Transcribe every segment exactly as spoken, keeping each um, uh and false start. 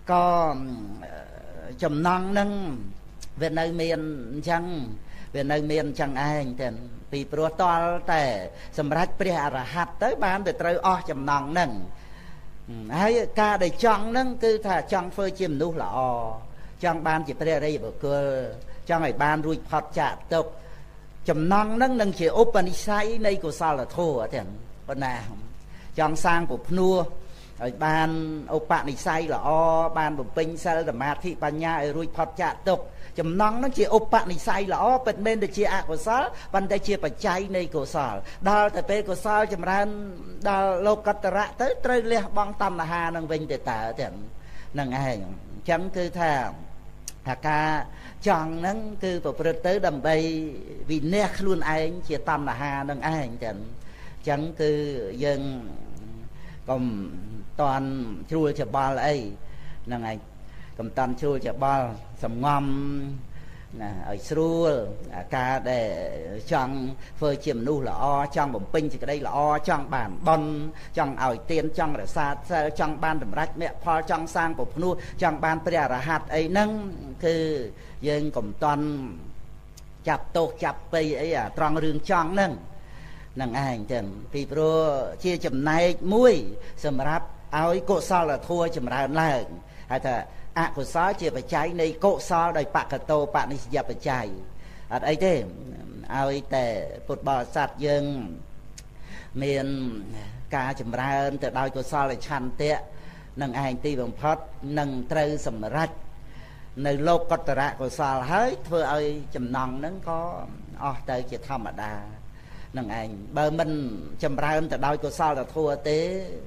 ก็จำนองนั่งเวลาเมียนจังเวลาเมียนจังไอ้แต่ปีโปรตอลแต่สำรัจเปรียรหัสtớiบ้านแต่เตยอ้อจำนองนั่งให้การได้จังนั่งคือถ้าจังเฟยจิมนู่หล่อจังบ้านจิเปรียอะไรบอกเกอจังไอ้บ้านรุ่ยพอดจัดตกจำนองนั่งนั่งเชื่ออุปนิสัยในกุศลโทแต่ปนาจังสร้างปุพนัวไอ้บ้านอุปนิสัยหล่อบ้านบุปผิงเซลธรรมาธิปัญญาไอ้รุ่ยพอดจัดตกจำนองนั่นเชื่ออุปนิสัยหล่อเป็นเมนเดเชียอกุศลบันไดเชียปัจจัยในกุศลดาวแต่เป็นกุศลจำรันดาวโลกัตระเตยเตยเลี้ยบังตัมนาหานังเวงเตตาแต่นั่งไอ้จังคือแท้หากาจังนั่นคือประพฤติดำไปวินเนคล้วนไอ้เชียตัมนาหานังไอ้จังจังคือยังก็ตอนช่วยจะบาลไอ้นั่งไงกำตันช่วยจะบาลสมงอมนะไอ้สู้การได้จังเฟอร์จิมนู่ละอ้อจังบ่มปิงจะได้ละอ้อจังบานบอลจังเอาเตียนจังระซาจังบานดำรักเนี่ยพอจังสร้างปุพนูจังบานเปรียรหัสไอ้นั่งคือยังกำตันจับโตจับไปไอ้อะตรองเรื่องจังนั่งนั่งไอ้เต็มปีโปรเชี่ยจำนายมุ้ยสำหรับเอาไอ้โกซาละทัวจำราญแรงอาจจะอกุศลเจียปัจจัยในโกศลโดยปะกะโตปะนิสยปัจจัยอะไรเด้เอาแต่ปุตบริษัทยังเมียนกาจำราญแต่โดยกุศลชันเตะนั่งไอ้ตีบังพัดนั่งเตยสมรัตในโลกกัตระกุศลเฮ้ยเพื่อเอาจำนองนั้นก็อ๋อเตยจะธรรมดานั่งไอ้เบอร์มันจำราญแต่โดยกุศลแต่ทัวเต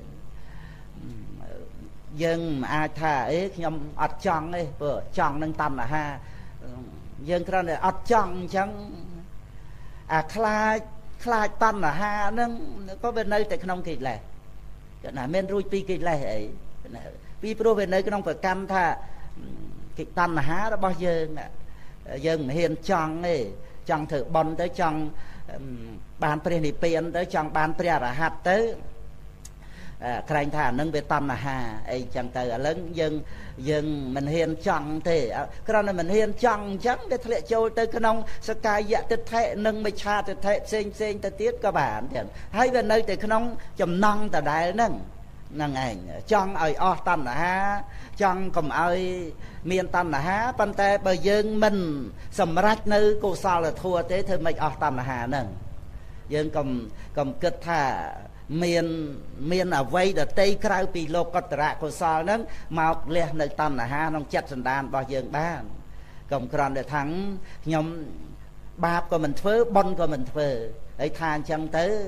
ยังอาถาเอ๊ะยมอัดจังเลยเปิดจังนั่งตำนะฮะยังครั้งนี้อัดจังจังอาคลายคลายตำนะฮะนั่งก็เป็นในแต่ขนมกิจแหละก็น่ะเมนรุ่ยปีกิจแหละไอ้ปีโปรเป็นในขนมประกันถ้ากิจตำนะฮะแล้วบ่ยังยังเห็นจังเลยจังถือบอลtớiจังบานเปลี่ยนเปลี่ยนtớiจังบานเปลี่ยนรหัสtớiใครถ่านนึงไปตำนะฮะไอ้จังเตอร์lớn dân dân mình hiền chẳng thế cái này mình hiền chẳng chẳng để thệ châu tới cái nông sky dạ tới thệ nâng mấy cha tới thệ xinh xinh tới tiết các bạn thì hay bên nơi tới cái nông chầm năng tại đại nâng nâng ảnh chẳng ai o tầm na ha chẳng cầm ai miền tầm na ha pan tè bờ dân mình sầm rách nơi cô sao là thua thế thôi mấy o tầm na ha nâng dân cầm cầm kết thà miền miền ở vây để tây krau pi lô cọt rạ của sao nâng màu lẹ nơi tầm là ha nông chặt sần đàn bao giờ ba cầm còn để thắng nhom bạp của mình phơi bon của mình phơi ấy than chẳng tới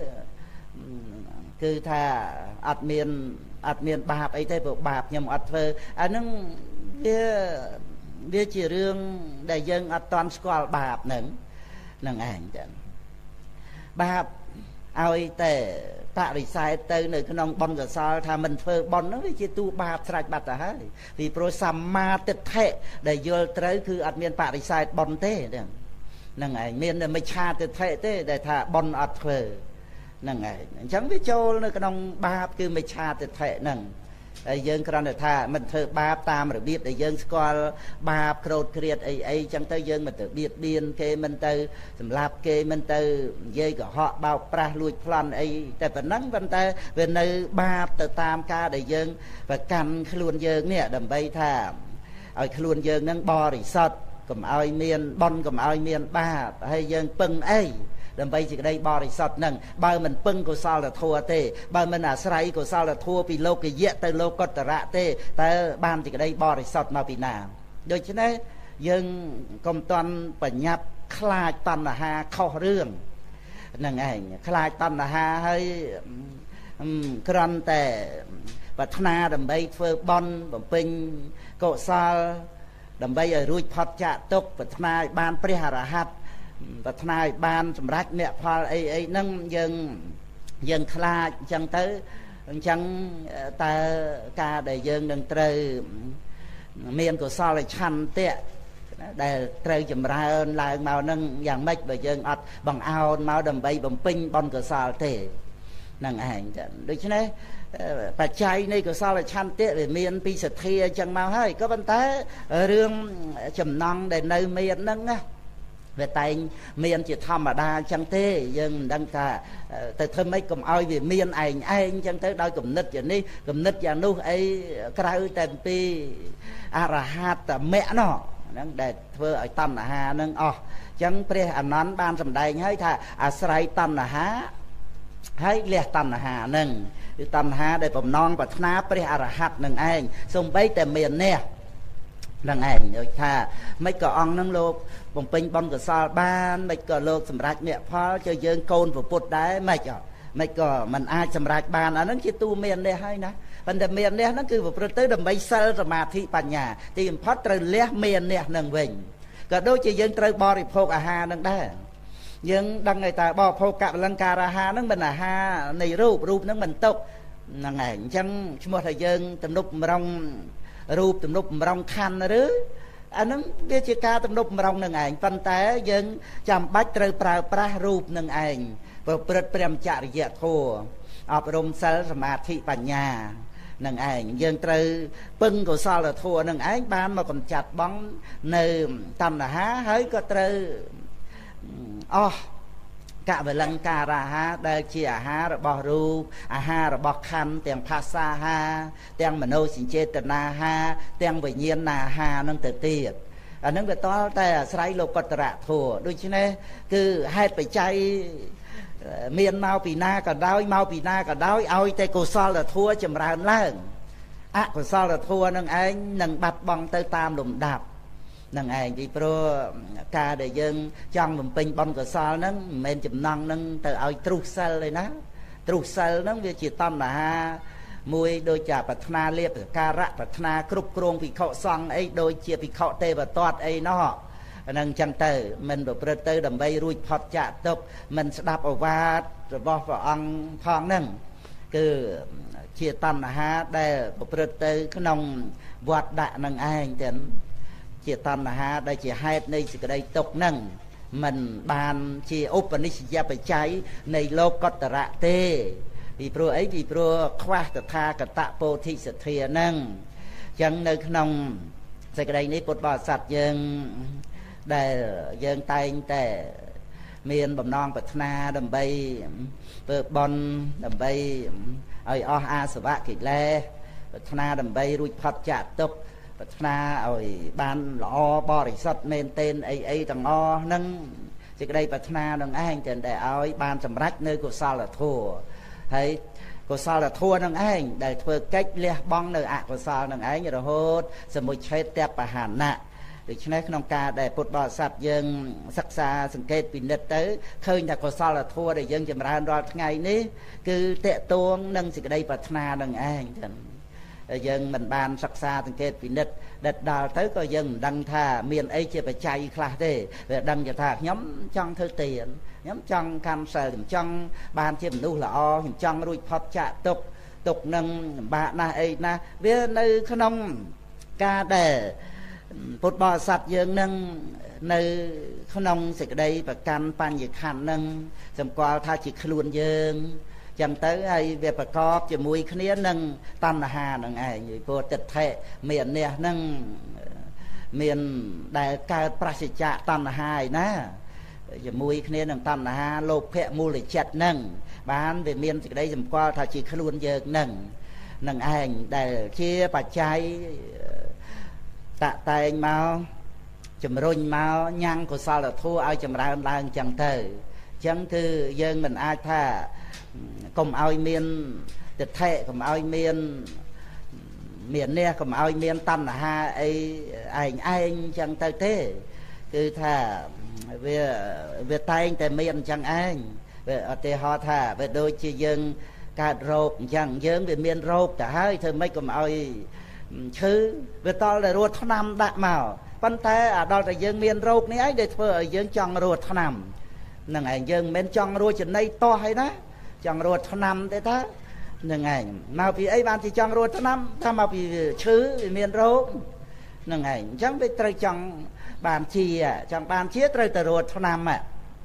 cứ thà ạt miền ạt miền bạp ấy thấy bộ bạp nhom ạt phơi anh nâng bia bia chỉ riêng đại dân ạt toàn squal bạp nâng nâng ảnh bạp aoแต่ตาดิสายเตยในขนมบอลกับซาถ้ามันเฟอบอลนั่นไม่ใช่ตู้บาปสลายบัตรฮะที่โปรซัมมาติดเทะได้โยนเตยคืออัดเมียนปาดิสายบอลเต้เนี่ยนั่งไงเมียนเนี่ยไม่ชาติดเทะเต้ได้ถ้าบอลอัดเฟอนั่งไงฉันวิโจในขนมบาปคือไม่ชาติดเทะนั่งไอ้ยังกรณีท่ามันเธอบาปตามระเบียบไอ้ยังสกอลบาปโกรธเครียดไอ้ไอ้จังเตยยังมันเธอเบียดเบียนเกมันเตยสำหรับเกมันเตยเย่ก็เหาะเบาปลาลุยพลันไอ้แต่เป็นนั้นมันเตยเป็นในบาปแต่ตามกาไอ้ยังประกันขลุ่นยังเนี่ยดำใบท่าไอ้ขลุ่นยังนั่งบริสุทธิ์กับไอ้เมียนบอลกับไอ้เมียนบาปให้ยังปึงไอ้ดำไปจิกได้บริสุทธิ์นั่งบ่ายมันปึ้งกุศลทัวเต้บ่ายมันอาศัยกุศลทัวปีโลกเยะแต่โลกกัตระเต้แต่บ้านจิกได้บริสุทธิ์มาปีนาโดยฉะนั้นยังกรมตอนปัญญาคลายตัณหาเข้าเรื่องนั่งไงคลายตัณหาให้กรันแต่ปัฒนาดำไปเฟอร์บอลบ่เป็นกุศลดำไปรุ่ยพัดจะตกปัฒนาบ้านปริหารหัดปัฒนาบานสำรักเนี่ยพอไอ้ไอ้นั่งยังยังคลาจังเตอจังตากาได้ยังดังเตยเมียนกุศลชันเตะได้เตยจำราญลายมานั่งอย่างไม่ไปยังอัดบังเอามาดำใบบังปิ้งบอลกุศลเตะនឹងឯងដូច្នេះបច្ច័យនៃកុសលឆន្ទៈវាមានពីសទ្ធាអញ្ចឹងមកហើយក៏ប៉ុន្តែរឿងចំណង់ដែលនៅមានហ្នឹងណាវាតែងមានជាធម្មតាអញ្ចឹងទេយើងមិនដឹងថាទៅធ្វើម៉េចកុំឲ្យវាមានឯងឯងអញ្ចឹងទៅដោយគំនិតយ៉ាងនេះគំនិតយ៉ាងនោះអីក្រៅតែពីអរហត្តមគ្គនោះហ្នឹងដែលធ្វើឲ្យតណ្ហាហ្នឹងអស់អញ្ចឹងព្រះអានន្ទបានសម្ដែងហើយថាអាស្រ័យតណ្ហាហើយលះតណ្ហាហ្នឹងគឺតណ្ហាដែលបំណងប្រាថ្នាព្រះអរហត្តនឹងឯងសូម្បីតែមាននេះនឹងឯងដូចថាមិនក៏អង្គនឹងលោកបំពេញបុណ្យកុសលបានមិនក៏លោកសម្រេចមគ្គផលchoយើងកូនពុទ្ធដែរមិនអត់មិនក៏មិនអាចសម្រេចបានអាហ្នឹងជាទូមាននេះហើយណាប៉ុន្តែមាននេះហ្នឹងគឺប្រព្រឹត្តទៅដើម្បីសិលសមាធិបញ្ញាទីបំផុតត្រូវលះមាននេះនឹងវិញក៏ដូចជាយើងត្រូវបរិភោគអាហារនឹងដែរយើងដឹងហើយតើបរិភោគកលង្ការអាហារហ្នឹងមិនអាហារនៃរូបរូបហ្នឹងមិនຕົកហ្នឹងឯងអញ្ចឹងឈ្មោះថាយើងទំនុកម្រងរូបទំនុកម្រងខណ្ឌឬអាហ្នឹងវាជាការទំនុកម្រងនឹងឯងប៉ុន្តែយើងចាំបាច់ត្រូវប្រើប្រាស់រូបនឹងឯងប្រព្រឹត្តព្រមចរិយធម៌អប់រំសិលសមាធិបញ្ញានឹងឯងយើងត្រូវពឹងកុសលធម៌នឹងឯងបានមកកម្ចាត់បង់នៅតណ្ហាហើយក៏ត្រូវអស់កវលង្ការអាហារដែលជាអាហាររបស់រូបអាហាររបស់ខណ្ឌទាំងភាសាអាហារទាំងមនោសញ្ចេតនាអាហារទាំងវិញ្ញាណអាហារនឹងទៅទៀតអានឹងវាតល់តែអាស្រ័យលោកុត្តរធម៌ដូច្នេះគឺហេតុបច្ច័យមានមកពីណាក៏ដោយមកពីណាក៏ដោយឲ្យតែកុសលធម៌ចម្រើនឡើងអកុសលធម៌នឹងឯងនឹងបាត់បង់ទៅតាមលំដាប់នឹងឯងពីព្រោះការដែលយើងចង់បំពេញបុណ្យកុសលហ្នឹងមិនមែនចំណង់ហ្នឹងទៅឲ្យទ្រុសសិលទេណាទ្រុសសិលហ្នឹងវាជាតណ្ហាមួយដូចជាប្រាថ្នាលៀបសការៈប្រាថ្នាគ្រប់គ្រងភិក្ខុសង្ឃអីដូចជាភិក្ខុទេវទត្តអីណោះហ្នឹងចឹងទៅមិនប្រព្រឹត្តទៅដើម្បីរួចផុតចាកទុក្ខមិនស្ដាប់ឱវាទរបស់ព្រះអង្គផងហ្នឹងគឺជាតណ្ហាដែលប្រព្រឹត្តទៅក្នុងវត្តដាក់នឹងឯងទាំងជាតណ្ហាដែលជាហេតុនៃសេចក្តីទុក្ខហ្នឹងមិនបានជាឧបនិស្សយបច្ច័យនៃលោកុត្តរៈទេពីព្រោះអីពីព្រោះខ្វះតថាគតពោធិសទ្ធាហ្នឹងអញ្ចឹងនៅក្នុងសេចក្តីនេះពុទ្ធបរិស័ទយើងដែលយើងតែងតែមានបំណងប្រាថ្នាដើម្បីធ្វើបុណ្យដើម្បីឲ្យអស់អាសវៈកិលេសប្រាថ្នាដើម្បីរួចផុតចាកទុក្ខប្រាថ្នាឲ្យបានល្អបរិសុទ្ធមែនទែនអីអីទាំងអស់ហ្នឹងសេចក្តីប្រាថ្នានឹងឯងតែឲ្យបានសម្រេចនៅកុសលធម៌ហើយកុសលធម៌នឹងឯងដែលធ្វើកិច្ចលះបង់នៅអកុសលនឹងឯងរហូតសមុច្ឆេតបហានៈដូច្នេះក្នុងការដែលពុទ្ធបរិស័ទយើងសិក្សាសង្កេតពិនិត្យទៅឃើញថាកុសលធម៌ដែលយើងចម្រើនរាល់ថ្ងៃនេះគឺតេតួងនឹងសេចក្តីប្រាថ្នានឹងឯងចឹងយើងមិនបានសិក្សាសង្កេតពិនិត្យដិតដល់ទៅក៏យើងមិនដឹងថាមានអីជាបច្ច័យខ្លះទេវាដឹងថាខ្ញុំចង់ធ្វើទានខ្ញុំចង់កម្មសិលខ្ញុំចង់បានជាមនុស្សល្អខ្ញុំចង់រួចផុតចាកទុក្ខទុក្ខនឹងលំបាកណាស់អីណាវានៅក្នុងការដែលពុទ្ធបរិស័ទយើងនឹងនៅក្នុងសេចក្តីប្រកាន់បញ្ញខណ្ឌនឹងសម្គាល់ថាជាខ្លួនយើងចឹងទៅហើយវាប្រកបជាមួយគ្នានឹងតណ្ហានឹងឯងព្រោះទិដ្ឋិមាននេះនឹងមានដែលកើតប្រសិជ្ជៈតណ្ហាឯណាជាមួយគ្នានឹងតណ្ហាលោភៈមូលចិត្តនឹងបានវាមានសេចក្តីសម្គាល់ថាជាខ្លួនយើងនឹងនឹងឯងដែលជាបច្ច័យតាក់តែងមកជំរុញមកញ៉ាំងកុសលធម៌ឲ្យចម្រើនឡើងចឹងទៅចឹងគឺយើងមិនអាចថាកុំឲ្យមានទិដ្ឋិកុំឲ្យមានមាននេះកុំឲ្យមានតណ្ហាអីឯងឯងចឹងទៅទេគឺថាវាវាតែងតែមានអញ្ចឹងឯងវាឧទាហរណ៍ថាវាដូចជាយើងកើតរោគអញ្ចឹងយើងវាមានរោគទៅហើយធ្វើម៉េចកុំឲ្យឈឺវាតល់តែរត់ថ្នាំដាក់មកប៉ុន្តែអាដល់តែយើងមានរោគនេះឯងដែលធ្វើឲ្យយើងចង់រត់ថ្នាំនឹងឯងយើងមិនមែនចង់រត់ចំណីតោះហើយណាចង់រត់ថ្នាំទេតានឹងឯងមកពីអីបានជាចង់រត់ថ្នាំថាមកពីឈឺវាមានរោគនឹងឯងអញ្ចឹងវាត្រូវចង់បានជាចង់បានជាត្រូវតែរត់ថ្នាំ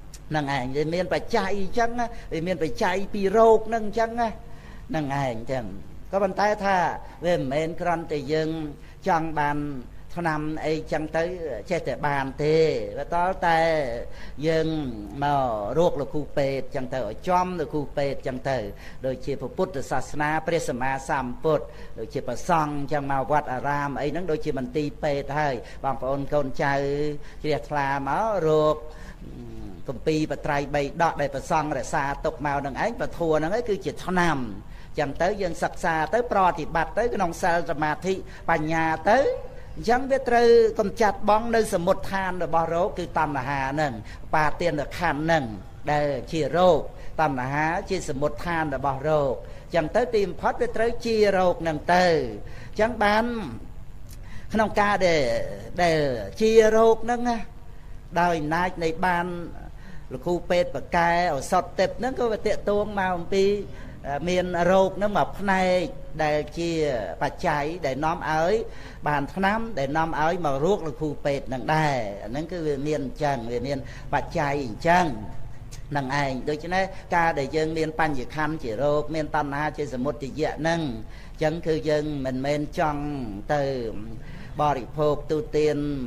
năng ảnh thì miền phải chạy chăng thì miền phải chạy pi rột nâng chăng năng ảnh chẳng có bàn tay tha về miền con thì dừng trong bàn thằng năm ấy chẳng tới cheแต่bàn thế và to tay dừng mà ruột là khu pet chẳng tới ở trong là khu pet chẳng tới rồi chỉ phật Phậtศาสนา ព្រះសម្មាសម្ពុទ្ធrồi chỉ phật song chẳng màวัดอารามấy nó đôi chỉ mìnhตีเป็ดให้บางคนคนใจเรียกคลามาruột công ty và trai bay đọt để phật song để xa tục màu đằng ấy và thua nó ấy cứ chỉ thằng năm chẳng tới dân sắc xa tới pro thì bạch tới cái nông sa mà thị bà nhà tới chẳng biết rồi cầm chặt bóng nơi sầm một than rồi bỏ rốt cứ tầm là hà nâng bà tiền được khăn nâng để chia rốt tầm là hà chia sầm một than rồi bỏ rốt chẳng tới tìm phát biết rồi chia rốt nâng từ chẳng bán nông ca để để chia rốt nâng đời nay này ban là khu pet và cài ở sọt tệp nó có tiện tuông màu pi miền rốt nó mập này để chia bà cháy để nóm ới bàn năm để nóm ới mà ruốc là khu pet nằng đài nó cứ miền trần về miền bà cháy trần nằng ảnh đối chứ này ca để dân miền pan chỉ khăn chỉ rốt miền tam ha chỉ một chỉ dạ nâng chẳng cứ dân mình men trong từ bò đi phộp tu tiên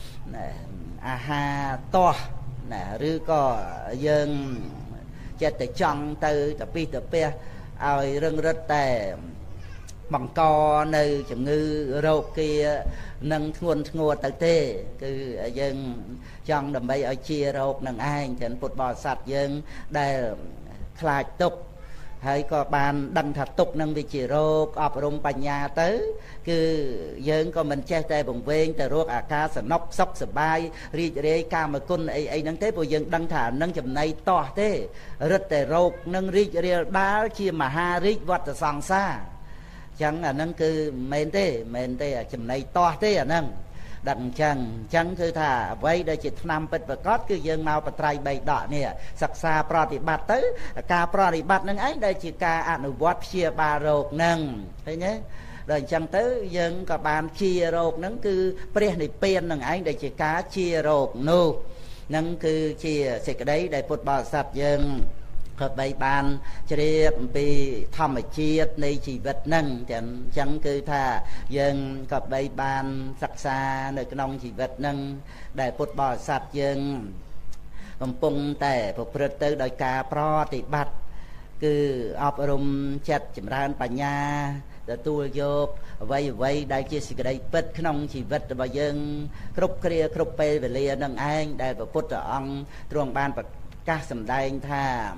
à ha to nè rư có dân chết từ trong từ tập pi tập pe ai rừng rất tè bằng co nơi chừng ngư râu kia nâng nguồn ngùa tới tê cứ dân trong đầm bay ở chia râu nâng ai chẳng phụt bò sạch dân để khai tục hay có bàn đăng thật tục nâng vì chỉ rô ọp rung bà nhà tới cứ dân có mình che tay bồng vên từ rốt à ca sờ nóc sóc sờ bay ri rê ca mà con ấy ấy nâng thế bộ dân đăng thả nâng chùm này to thế rất tề rô nâng ri rê đá chia mà ha ri vật ở sòng xa chẳng là nâng cứ mền thế mền thế à chùm này to thế à nâng đặng chẳng chẳng cứ thả vây đây chỉ năm bật và cót cứ dân mau và trai bày đỏ nè sặc xa pro thì bát tới ca pro thì bát nâng ấy đây chỉ ca ăn ở vót chia ba rột nâng thấy nhé rồi chẳng tới dân có bàn chia rột nâng cứ pre này pen nâng ấy đây chỉ cá chia rột nô nâng cứ chia xịt cái đấy để phụt bò sạch dân hợp bày bàn cho đi bị thầm ở chia này chỉ vật nâng chẳng chẳng cứ thà dân hợp bày bàn sặc xa nơi cái nông chỉ vật nâng để phụt bò sạch dân còn pung tè phục rực tới đòi cà pro thì bạch cứ ọp rùm chặt chìm ra bà nhà để tu vô vây vây đại chia sẻ đây bật cái nông chỉ vật và dân khúc kia khúc pe về lia nâng anh để vào phút ông truồng ban và các sầm đai tha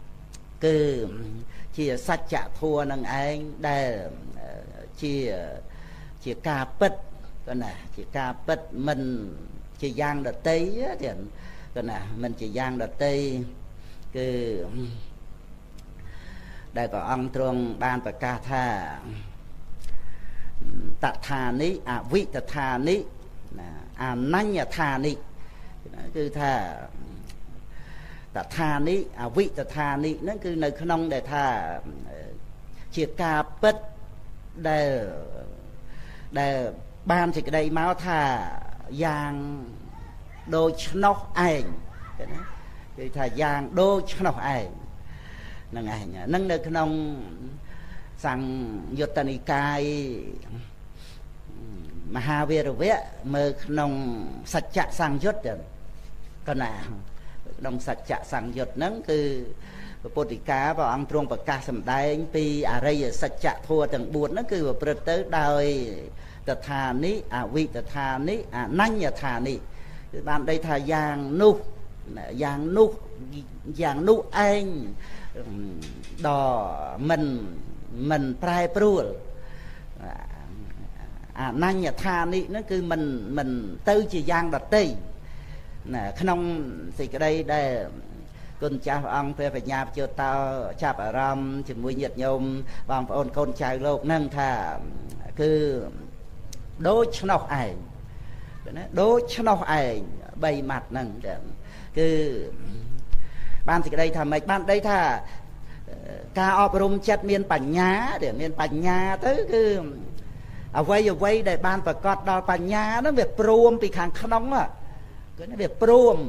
cứ chia sạch chạ thua nâng anh để chia chia cà bật cái này chia cà bật mình chia giang đợt tây thì cái này mình chia giang đợt tây cứ đây có ông truồng ban và ca tha tạt thà ní à vị tạt thà ní à nanh nhà thà ní cứ thà tạt thà ní à vị tạt thà ní nó cứ nơi không để thà chia cà bết để để ban thì cái đây máu thà giang đôi nóc ảnh thì thà giang đôi nóc ảnh nâng ảnh nâng được không sang yotani kai Mahavira mơ nông sạch chạ sang yốt còn nào nông sạch chạ sang yốt nâng cứ Potika và ông trung và ca sầm đai pi à đây sạch chạ thua tầng buồn nó cứ vào tới đời tật thà ní à vị tật thà ní à nanh nhà thà ní bạn đây thà giang nu giang nu giang nu anh đò mình mình prai pruol à nanh nhà tha ní nó cứ mình mình tư chỉ giang đặt tì nè không thì cái đây đây con cha ông về phải nhà cho tao chạp ở ram chỉ mũi nhiệt nhôm bằng ôn con trai lộc nâng thà cứ đôi chọc ảnh đôi chọc ảnh bày mặt nâng cứ ban thì cái đây thà mấy ban đây thà ca ọp rung chất miền Pành Nhá để miền Pành Nhá tới cứ ở quay ở quay để ban và cọt đo Pành Nhá nó việc prom bị kháng nóng à cái nó việc prom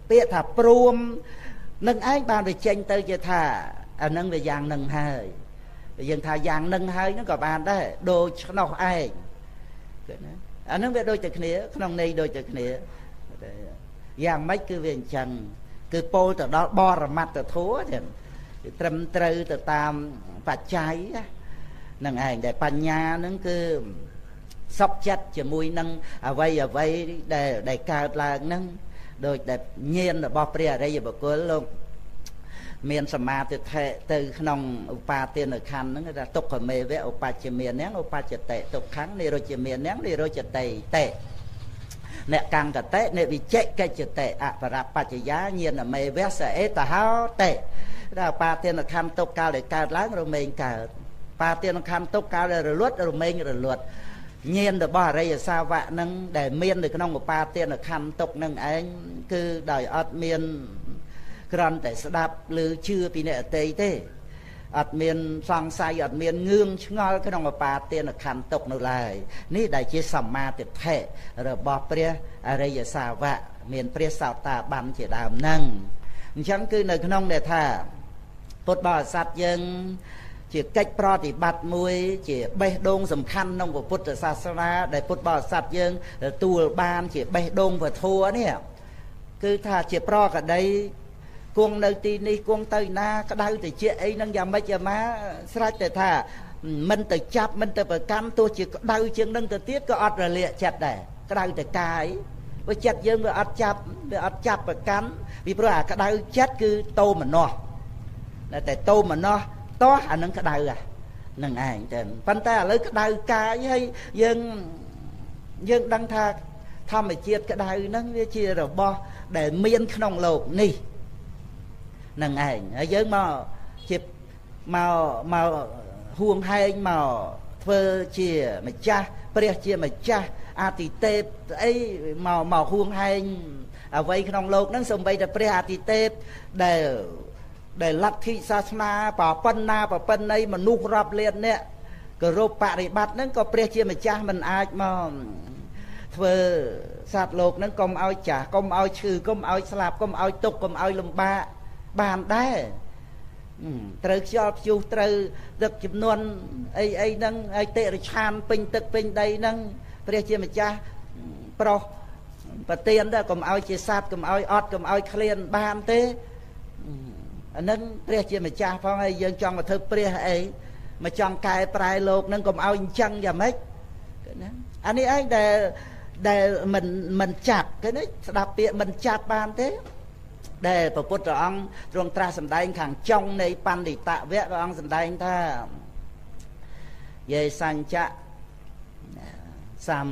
ពាក្យថាព្រមនឹងឯងបានវាចេញទៅជាថាអានឹងវាយ៉ាងនឹងហើយយើងថាយ៉ាងនឹងហើយហ្នឹងក៏បានដែរដូចឆ្នោះឯងគឺណាអានឹងវាដូចតែគ្នាក្នុងន័យដូចតែគ្នាយ៉ាងម៉េចគឺវាអញ្ចឹងគឺពោលទៅដល់បរមត្តធម៌ចឹងត្រឹមត្រូវទៅតាមបច្ច័យហ្នឹងឯងដែលបញ្ញាហ្នឹងគឺសុខចិត្តជាមួយនឹងអវ័យអវ័យដែលដែលកើតឡើងហ្នឹងដោយដែលញាណរបស់ព្រះអរិយបុគ្គលលោកមានសមាធិទៅក្នុងឧបាទានខណ្ឌហ្នឹងគេថាទុក្ខមេវៈឧបច្ចមានហ្នឹងឧបច្ចតិទុក្ខំនិរោជមានហ្នឹងនិរោជតិតេអ្នកកង្កតេនិវិជិកិច្ចតេអបរបច្ចយាញាណមេវៈសអេតហោតេដល់ឧបាទានខណ្ឌទុក្ខកាលដែលកើតឡើងរមែងកើតឧបាទានខណ្ឌទុក្ខកាលដែលរលត់រមែងរលត់ញាណរបស់អរិយសាវកនឹងដែលមាននៅក្នុងឧបាទានខណ្ឌទុក្ខនឹងឯងគឺដោយអត់មានគ្រាន់តែស្ដាប់ឬជឿពីអ្នកអតីតទេអត់មានសង្ស័យអត់មានងឿងឆ្ងល់ក្នុងឧបាទានខណ្ឌទុក្ខនៅឡើយនេះដែលជាសម្មាទិដ្ឋិរបស់ព្រះអរិយសាវកមានព្រះសោតាបានជាដើមហ្នឹងអញ្ចឹងគឺនៅក្នុងដែលថាពុទ្ធបរិស័ទយើងជាកិច្ចប្រតិបត្តិមួយជាបេះដូងសំខាន់ក្នុងពុទ្ធសាសនាដែលពុទ្ធបរិស័ទយើងទទួលបានជាបេះដូងពធនេះគឺថាជាប្រកដីគង់នៅទីនេះគង់ទៅណាក្តៅតិចអីហ្នឹងយ៉ាងម៉េចអាម៉ាស្រេចតែថាមិនទៅចាប់មិនទៅប្រកាន់ទោះជាក្តៅជាងនឹងទៅទៀតក៏អត់រលាកចិត្តដែរក្តៅតែកាយព្រោះចិត្តយើងវាអត់ចាប់វាអត់ចាប់ប្រកាន់ពីព្រោះអាក្តៅចិត្តគឺតោមនោះតែតោមនោះតោះអានឹងក្តៅហ្នឹងឯងតែប៉ុន្តែឥឡូវក្តៅកាយហើយយើងយើងដឹងថាធម្មជាតិក្តៅហ្នឹងវាជារបស់ដែលមានក្នុងโลกនេះនឹងឯងហើយយើងមកជាមកមកហួងហែងមកធ្វើជាម្ចាស់ព្រះជាម្ចាស់អតិទេពអីមកមកហួងហែងអ្វីក្នុងโลกហ្នឹងសូម្បីតែព្រះអតិទេពដែលដែលលទ្ធិសាសនាប្រប៉ុណ្ណាប្រប៉ុណ្ណីមនុស្សរាប់លានអ្នកគោរពបរិបត្តិហ្នឹងក៏ព្រះជាម្ចាស់មិនអាចមកធ្វើសត្វលោកហ្នឹងកុំឲ្យចាស់កុំឲ្យឈឺកុំឲ្យស្លាប់កុំឲ្យទុក្ខកុំឲ្យលំបាកបានដែរត្រូវខ្យល់ព្យុះត្រូវទឹកចំនួនអីអីហ្នឹងឲ្យតិរិឆានពេញទឹកពេញដីហ្នឹងព្រះជាម្ចាស់ប្រុសប្រទានដែរកុំឲ្យជាសត្វកុំឲ្យអត់កុំឲ្យឃ្លានបានទេអានឹងព្រះជាម្ចាស់ផងហើយយើងចង់មកធ្វើព្រះអីមកចង់កែប្រែលោកហ្នឹងកុំឲ្យអញ្ចឹងយ៉ាងម៉េចណាអានេះឯងដែលដែលមិនមិនចាប់គេណាស្ដាប់ពាក្យមិនចាប់បានទេដែលព្រះពុទ្ធអង្គទ្រង់ត្រាស់សម្ដែងខាងចុងនៃបណ្ឌិតវៈព្រះអង្គសម្ដែងថាយេសញ្ចៈសំ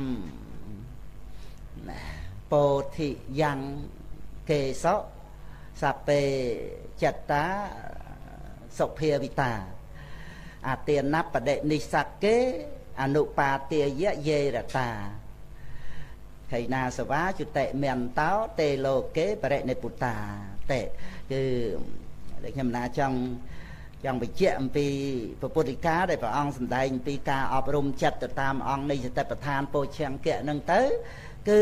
ពោធិយ៉ាងកេសោសពេចិត្តតាសុភាវិតាអទានបដិនិសកេអនុបាទាយយេរតាខៃណាសវាជុតិមន្តោតេលោកេបរិនិពុតាតេគឺដែលខ្ញុំណាចង់ចង់បញ្ជាក់អំពីពុទ្ធិកាដែលព្រះអង្គសម្ដែងអំពីការអប់រំចិត្តទៅតាមអង្គនៃសតិប្បដ្ឋានពោធិង្គៈហ្នឹងទៅគឺ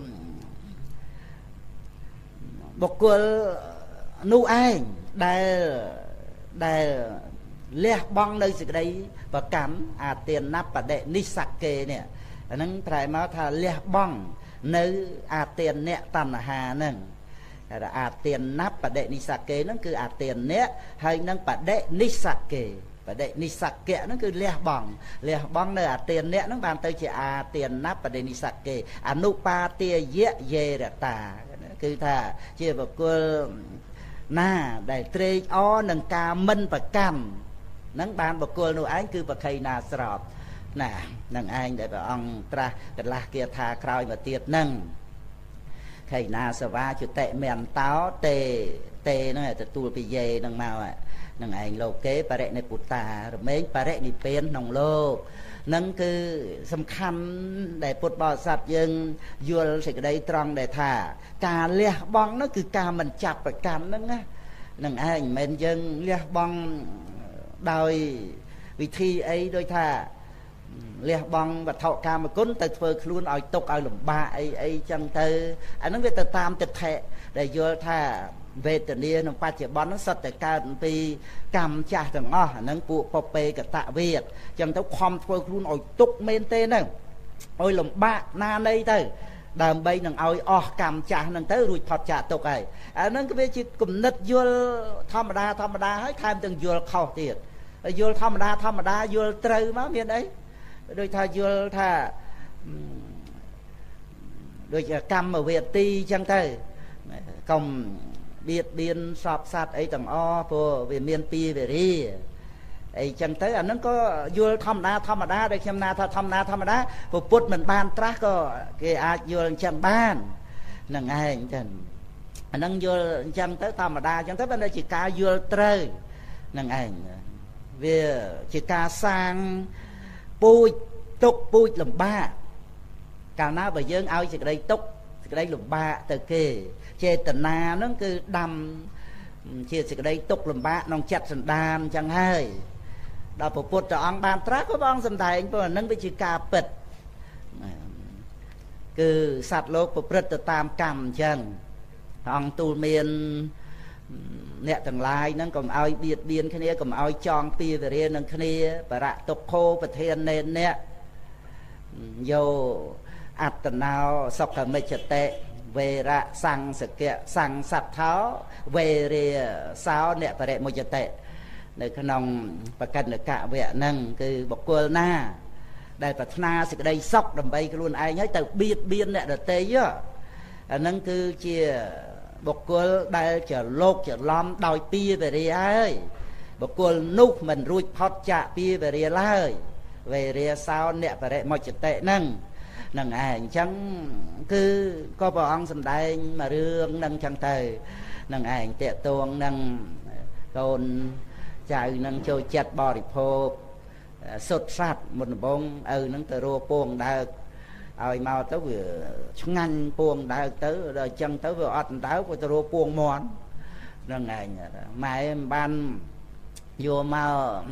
បុគ្គលនោះឯងដែលដែលលះបង់នៅសេចក្តីប្រកម្មអាទានបដិនិសកេនេះអាហ្នឹងប្រែមកថាលះបង់នៅអាទានៈតណ្ហាហ្នឹងតែអាទានបដិនិសកេហ្នឹងគឺអាទានៈហើយនឹងបដិនិសកេបដិនិសកៈហ្នឹងគឺលះបង់លះបង់នៅអាទានៈហ្នឹងបានទៅជាអាទានបដិនិសកេអនុបាទាយយេរតាគឺថាជាបុគ្គលណាដែលត្រេកអរនឹងការមិនប្រកម្មហ្នឹងបានបុគ្គលនោះឯងគឺបក្ខីណាស្របណានឹងឯងដែលព្រះអង្គត្រាស់កន្លះគាថាក្រោយមកទៀតហ្នឹងខៃណាសវាជតិមន្តោតេតេហ្នឹងទទួលពីយេហ្នឹងមកហ្នឹងឯងលោកេបរិនិពុតារមែងបរិនិព្វានក្នុងលោកហ្នឹងគឺសំខាន់ដែលពុទ្ធបរិស័ទយើងយល់សេចក្តីត្រង់ដែលថាការលះបង់នោះគឺការមិនចាប់ប្រកាន់ហ្នឹងណាហ្នឹងឯងមិនមែនយើងលះបង់ដោយវិធីអីដូចថាលះបង់វត្ថុកាមគុណទៅធ្វើខ្លួនឲ្យទុកឲ្យលំបាកអីអីចឹងទៅអាហ្នឹងវាទៅតាមទិដ្ឋិដែលយល់ថាវេទនាក្នុងបច្ចុប្បន្នហ្នឹងសុទ្ធតែកើតពីកម្មចាស់ទាំងអស់អាហ្នឹងពួកពពេកតវិទ្យចឹងទៅខំធ្វើខ្លួនឲ្យទុកមែនទេហ្នឹងឲ្យលំបាកណានៃទៅដើម្បីនឹងឲ្យអស់កម្មចាស់ហ្នឹងទៅរួចផុតចាកទុកហើយអាហ្នឹងគឺវាជាគំនិតយល់ធម្មតាធម្មតាហើយថែមទាំងយល់ខុសទៀតយល់ធម្មតាធម្មតាយល់ត្រូវមកមានអីដូចថាយល់ថាដូចកម្មវេទីចឹងទៅកុំបៀតបៀនសពសត្វអីទាំងអស់ព្រោះវាមានពីវេរាអីចឹងទៅអាហ្នឹងក៏យល់ធម្មតាធម្មតាដែលខ្ញុំណាថាធម្មតាធម្មតាពុទ្ធមិនបានត្រាស់ក៏គេអាចយល់អញ្ចឹងបានហ្នឹងឯងចឹងអាហ្នឹងយល់អញ្ចឹងទៅធម្មតាអញ្ចឹងទៅបើជាការយល់ត្រូវហ្នឹងឯងវាជាការសាងពូជទុកពូជលំបាកកាលណាបើយើងឲ្យសេចក្តីទុកសេចក្តីលំបាកទៅគេចេតនាហ្នឹងគឺដាំជាសេចក្តីទុកលំបាកក្នុងចិត្តសន្តានអញ្ចឹងហើយដល់ព្រះពុទ្ធអង្គបានត្រាស់ក៏ព្រះអង្គសម្ដែងព្រោះអានឹងវាជាការពិតគឺសត្វលោកប្រព្រឹត្តទៅតាមកម្មអញ្ចឹងព្រះអង្គទូលមានអ្នកទាំងឡាយហ្នឹងកុំឲ្យបៀតបៀនគ្នាកុំឲ្យចងពីវេរានឹងគ្នាបរៈទុក្ខោប្រធាននេអ្នកយោអត្តណោសុខមិច្ចតិវេរៈសង្សកៈសង្សត្ថោវេរាសោអ្នកបរិមុចតិនៅក្នុងបកិណកៈវៈហ្នឹងគឺបុគ្គលណាដែលប្រាថ្នាសេចក្តីសុខដើម្បីខ្លួនឯងហើយទៅបៀតបៀនអ្នកដទៃអាហ្នឹងគឺជាបុគ្គលដែលជាលោកច្រឡំដោយពីវេរាហើយបុគ្គលនោះមិនរួចផុតចាកពីវេរាឡើយវេរាសោអ្នកបរិមុចតិហ្នឹងនឹងឯងអញ្ចឹងគឺក៏ព្រះអង្គសម្ដែងមករឿងនឹងអញ្ចឹងទៅនឹងឯងតេតួងនឹងកូនចៅនឹងចូលចិត្តបរិភោគសុទ្ធសត្វមុនដំបងឪនឹងទៅរੂពងដើកឲ្យមកទៅវាឆ្ងាញ់ពងដើកទៅដល់អញ្ចឹងទៅវាអត់ដើកវាទៅរੂពងមន់នឹងឯងម៉ែមិនបានយកមក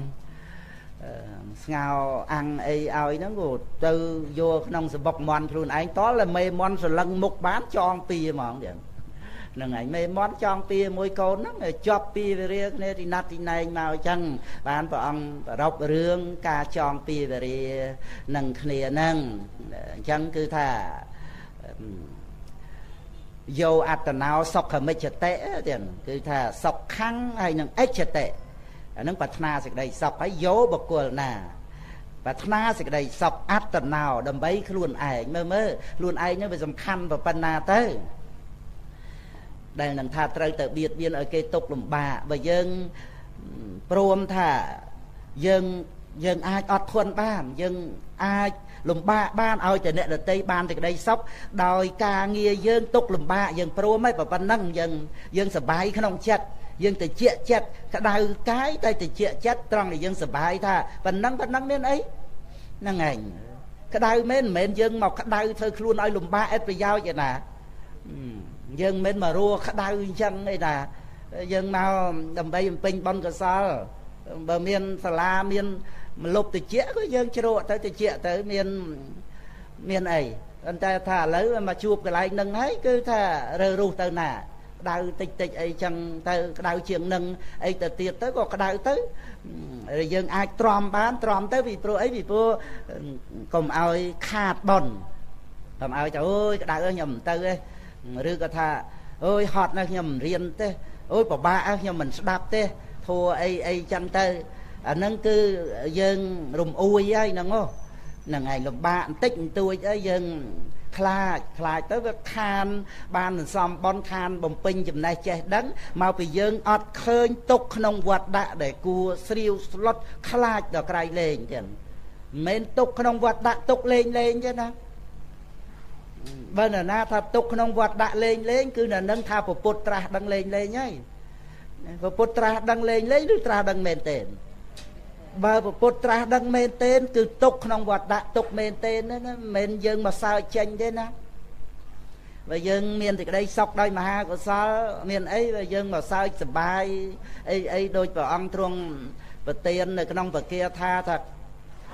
ស្ងោអាំងអីឲ្យហ្នឹងក៏ទៅយកក្នុងសបុកមន់ខ្លួនឯងតតែមេមន់សលឹងមុខបានចងពីហ្មងទៀតហ្នឹងឯងមេមន់ចងពីមួយកូនហ្នឹងជាប់ពីវេរាគ្នាទីណាត់ទីណែងមកអញ្ចឹងបានព្រះអង្គប្ររពរឿងការចងពីវេរានឹងគ្នាហ្នឹងអញ្ចឹងគឺថាយោអត្តណោសុខមិច្ចតិទៀតគឺថាសុខខੰហើយនឹងអិច្ចតិអានឹងប្រាថ្នាសេចក្តីសុខហើយយោបុគ្គលណាប្រាថ្នាសេចក្តីសុខអត្តណោដើម្បីខ្លួនឯងមើលមើលខ្លួនឯងនេះវាសំខាន់ប៉ុណ្ណាទៅដែលនឹងថាត្រូវទៅបៀតបៀនឲ្យគេទុកលំបាកបើយើងព្រមថាយើងយើងអាចអត់ធន់បានយើងអាចលំបាកបានឲ្យតែអ្នកដទៃបានសេចក្តីសុខដោយការងារយើងទុកលំបាកយើងព្រមហើយប៉ុណ្ណឹងយើងយើងសប្បាយក្នុងចិត្តយើងទៅជាចិត្តក្តៅកាយតែទៅជាចិត្តត្រង់ដែលយើងសប្បាយថាប៉ុណ្ណឹងប៉ុណ្ណឹងមានអីហ្នឹងឯងក្តៅមែនមិនមែនយើងមកក្តៅធ្វើខ្លួនឲ្យលំបាកឥតប្រយោជន៍ឯណាយើងមិនមករੂក្តៅអញ្ចឹងឯណាយើងមកដើម្បីបំពេញបុណ្យកុសលបើមានសាលាមានមលុបតិចក៏យើងជ្រក់ទៅតិចទៅមានមានអីប៉ុន្តែថាឥឡូវមកជួបកន្លែងហ្នឹងហើយគឺថារើរុះទៅណាក្តៅតិចតិចអីចឹងទៅក្តៅជាងនឹងអីទៅទៀតទៅក៏ក្តៅទៅយើងអាចទ្រាំបានទ្រាំទៅពីព្រោះអីពីព្រោះកុំឲ្យខាតបុណ្យកុំឲ្យទៅអើយក្តៅខ្ញុំមិនទៅទេឬក៏ថាអើយហត់ណាស់ខ្ញុំមិនរៀនទេអូយពិបាកខ្ញុំមិនស្ដាប់ទេធัวអីអីចឹងទៅអាហ្នឹងគឺយើងរំអួយហើយហ្នឹងហ្នឹងឯងលំបាកបន្តិចបន្តួចអីយើងខ្លាចខ្លាចទៅវាខានបានសន្សំបនខានបំពេញចំណេះចេះដឹងមកពីយើងអត់ឃើញទុកក្នុងវត្តដាក់ដែលគួរស្រាវស្លុតខ្លាចដល់ក្រៃលែងទៀតមិនមែនទុកក្នុងវត្តដាក់ទុកលេងលេងទេណាបើនរណាថាទុកក្នុងវត្តដាក់លេងលេងគឺនៅនឹងថាពុទ្ធត្រាស់ដឹងលេងលេងហើយពុទ្ធត្រាស់ដឹងលេងលេងឬត្រាស់ដឹងមែនទេបើពុទ្ធត្រាស់ដឹងមែនទេគឺទុកក្នុងវត្តដាក់ទុកមែនទេណាមិនមែនយើងមកសើចចេញទេណាបើយើងមានសេចក្តីសុខដោយមហាកុសលមានអីបើយើងមកសើចសប្បាយអីអីដោយព្រះអង្គទ្រង់ប្រទាននៅក្នុងបកាថាថា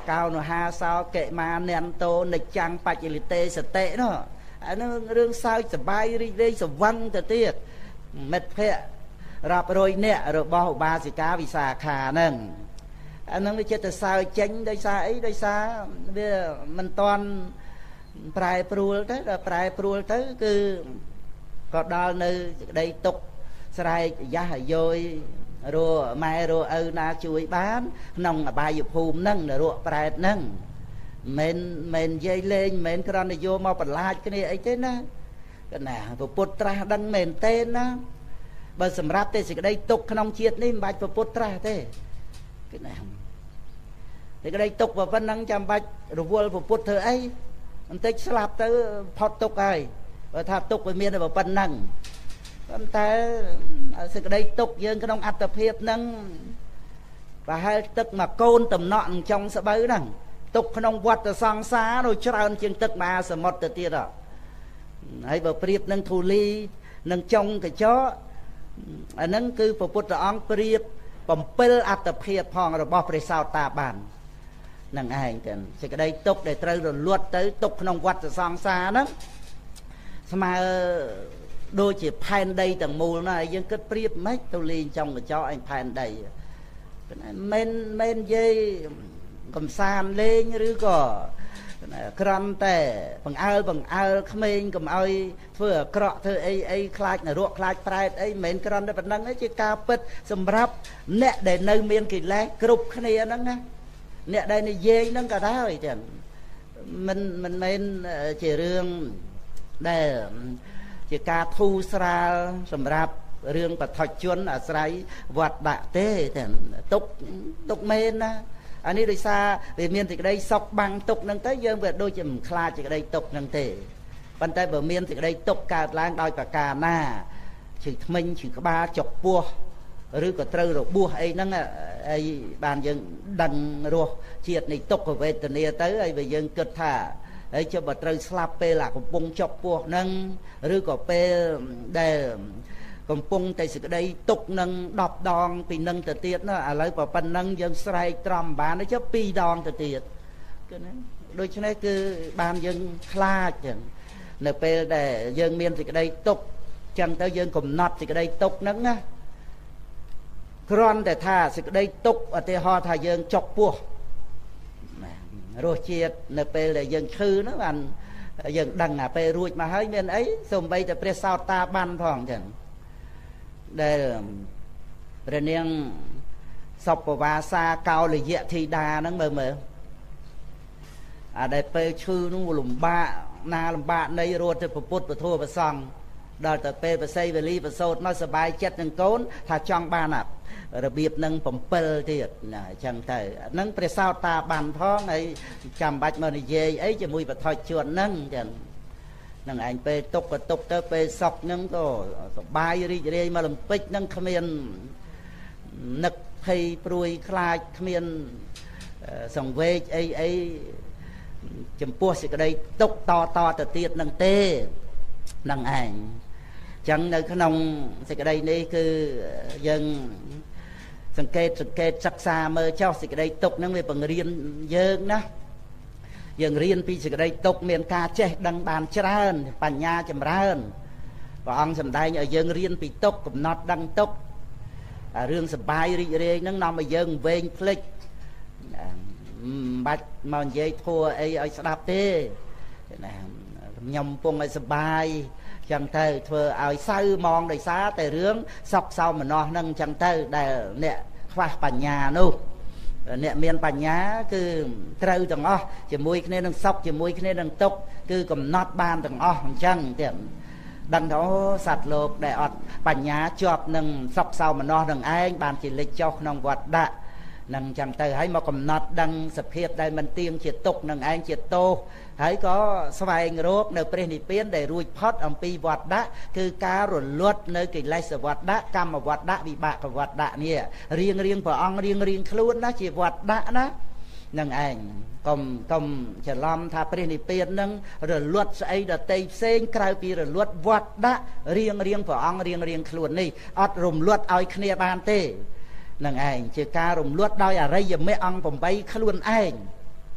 កោនោះហាសោកេមាននតោនិច្ចាំងបច្ចលិតេសតិនោះអានោះរឿងសើចសបាយរីករាយស្វឹងទៅទៀតមិត្តភ័ក្តិរាប់រយនាក់របស់ឧបាសិកាវិសាខាហ្នឹងអាហ្នឹងវាចិត្តទៅសើចចេញដោយសារអីដោយសារវាមិនតាន់ប្រែប្រួលទៅដល់ប្រែប្រួលទៅគឺក៏ដល់នៅក្តីទុកស្រែកយ៉ាស់យោយរੂម៉ែរੂឪណាជួយបានក្នុងអបាយភូមិហ្នឹងរੂប្រែតហ្នឹងមិនមិននិយាយលេងមិនគ្រាន់តែយកមកបន្លាចគ្នាអីទេណាកណាពុទ្ធត្រាស់ដឹងមែនទេណាបើសម្រាប់តែសេចក្តីទុកក្នុងជាតិនេះមិនបាច់ពុទ្ធត្រាស់ទេកណាសេចក្តីទុកប៉ុណ្ណឹងចាំបាច់រវល់ពុទ្ធធ្វើអីបន្តិចស្លាប់ទៅផុតទុកហើយបើថាទុកវាមានតែប៉ុណ្ណឹងប៉ុន្តែសេចក្តីទុកយើងក្នុងអត្តភាពហ្នឹងប្រហែលទឹកមកកូនតំណក់នឹងចុងស្បូវហ្នឹងទុកក្នុងវដ្តសង្សារនោះច្រើនជាងទឹកមហាសមុទ្រទៅទៀតហើយបើប្រៀបនឹងធូលីនឹងចុងកញ្ចក់អាហ្នឹងគឺព្រះពុទ្ធអង្គប្រៀបបំពេញអត្តភាពផងរបស់ព្រះសោតាបាននឹងឯងទៅសេចក្តីទុកដែលត្រូវរលត់ទៅទុកក្នុងវដ្តសង្សារហ្នឹងស្មើដូចជាផែនដីទាំងមូលណាហើយយើងគិតប្រៀបមិនទៅលេងចុងកញ្ចក់ឯងផែនដីមិនមិននិយាយកំសាន្តលេងឬក៏ក្រំតែបង្អើលបង្អើលក្មេងកុំឲ្យធ្វើអាក្រក់ធ្វើអីអីខ្លាចនរកខ្លាចប្រែតអីមិនមែនក្រំតែប៉ុណ្្នឹងទេជាការពិតសម្រាប់អ្នកដែលនៅមានកិលេសគ្រប់គ្នាហ្នឹងណាអ្នកដែលនិយាយហ្នឹងក៏ដែរចឹងមិនមិនមែនជារឿងដែលជាការធូរស្រាលសម្រាប់រឿងបឋិជនអាស្រ័យវត្តដាក់ទេតែទុកទុកមែនណាអានេះដោយសារវាមានសេចក្តីសុខបាំងទុកហ្នឹងទៅយើងវាដូចជាមិនខ្លាចសេចក្តីទុកហ្នឹងទេប៉ុន្តែបើមានសេចក្តីទុកកើតឡើងដោយប្រការណាឈឺធ្មេញឈឺក្បាលចុកពោះឬក៏ត្រូវរបួសអីហ្នឹងអីបានយើងដឹងរសជាតិនៃទុក្ខវេទនាទៅហើយបើយើងគិតថាហើយចុះបើត្រូវស្លាប់ពេលអាកំពុងចុកពោះហ្នឹងឬក៏ពេលដែលកំពុងតែសេចក្តីទុកនឹងដប់ដងពីនឹងទៅទៀតណាឥឡូវប៉ុណ្ណឹងយើងស្រែកត្រំបានទៅចុះពីរដងទៅទៀតគឺណាដូច្នេះគឺបានយើងខ្លាចចឹងនៅពេលដែលយើងមានសេចក្តីទុកចឹងទៅយើងកំណត់សេចក្តីទុកហ្នឹងណាគ្រាន់តែថាសេចក្តីទុកឧទាហរណ៍ថាយើងចុកពោះរសជាតិនៅពេលដែលយើងឈឺហ្នឹងបានយើងដឹងអាពេលរួចមកហើយមានអីសូម្បីតែព្រះសោតាបានផងចឹងដែលព្រះនាងសុបវាសាកោលយៈធីតាហ្នឹងមើលមើលអាដែលពេលឈឺនោះលំបាកណាលំបាកនៃរត់ទៅពុទ្ធពធប្រសង់ដល់ទៅពេលប្រស័យវេលីប្រសូតមកសบายចិត្តនឹងកូនថាចង់បានអារបៀបនឹងបំពេលទៀតណាអញ្ចឹងទៅហ្នឹងព្រះសោតាបានផងហើយចាំបាច់មកនិយាយអីជាមួយបឋិជនហ្នឹងចឹងនឹងឯងពេលទុកក៏ទុកទៅពេលសក់ហ្នឹងក៏សបាយរីករាយមកលំពេចហ្នឹងគ្មាននឹកភ័យព្រួយខ្លាចគ្មានសង្វេគអីអីចំពោះសេចក្តីទុកតតទៅទៀតនឹងទេនឹងឯងចឹងនៅក្នុងសេចក្តីនេះគឺយើងសង្កេតសង្កេតសិក្សាមើលចោះសេចក្តីទុកហ្នឹងវាបង្រៀនយើងណាយើងរៀនពីសេចក្តីទុកមានការចេះដឹងបានច្រើនបញ្ញាចម្រើនព្រះអង្គសម្ដែងឲ្យយើងរៀនពីទុកកំណត់ដឹងទុករឿងសបាយរីករាយហ្នឹងនាំឲ្យយើងវែងភ្លេចមិនបាច់មកនិយាយធัวអីឲ្យស្ដាប់ទេណាខ្ញុំពងឲ្យសបាយចឹងទៅធ្វើឲ្យសៅมองដោយសារតែរឿងសោកសៅមនោះហ្នឹងចឹងទៅដែលអ្នកខ្វះបញ្ញានោះអ្នកមានបញ្ញាគឺត្រូវទាំងអស់ជាមួយគ្នានឹងសោកជាមួយគ្នានឹងទុក្ខគឺកំណត់បានទាំងអស់អញ្ចឹងទៀតដឹងថាអូសត្វលោកដែលអត់បញ្ញាជាប់នឹងសោកសៅមនោះនឹងឯងបានជាលិចចុះក្នុងវត្តដាក់នឹងចឹងទៅហើយមកកំណត់ដឹងសភាពដែលមិនទៀងជាទុក្ខនឹងឯងជាទោសហើយក៏ស្វែងរកនៅព្រះនិព្វានដែលរួចផុតអំពីវត្តដាក់គឺការរលត់នៅកិលេសវត្តដាក់កម្មវត្តដាក់វិបាកវត្តដាក់នេះរៀងរៀងព្រះអង្គរៀងរៀងខ្លួនណាជាវត្តដាក់ណានឹងឯងកុំកុំច្រឡំថាព្រះនិព្វាននឹងរលត់ស្អីដតីផ្សេងក្រៅពីរលត់វត្តដាក់រៀងរៀងព្រះអង្គរៀងរៀងខ្លួននេះអត់រំលត់ឲ្យគ្នាបានទេនឹងឯងជាការរំលត់ដោយអរិយមគ្គអង្គ8ខ្លួនឯង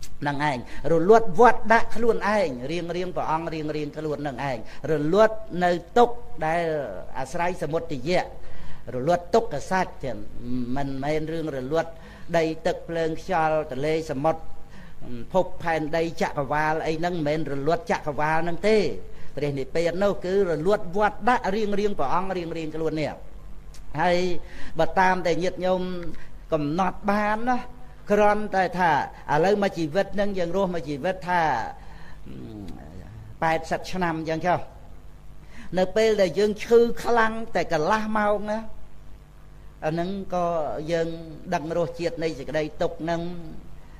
năng ảnh rồi luật vọt đã luôn ảnh riêng riêng của ông riêng riêng cái luôn năng ảnh rồi luật nơi tục đây à sai sầm một tỷ dẹ rồi luật tục cả sát thì mình men riêng rồi luật đây tực lên cho từ lê sầm một phục hành đây chặt vào ấy nâng men rồi luật chặt vào nâng tê thì này bây giờ cứ rồi luật vọt đã riêng riêng của ông riêng riêng cái luôn nè hay bậc tam để nhiệt nhôm cầm nọt bán đó còn tại thà à lấy mà chỉ vật nâng dần rồi mà chỉ vật thà bài sạch năm dần chưa nơi bên là dân chư khả năng tại cả la mau nữa ở nâng có dân đăng rồi chiết này chỉ cái đây tục nâng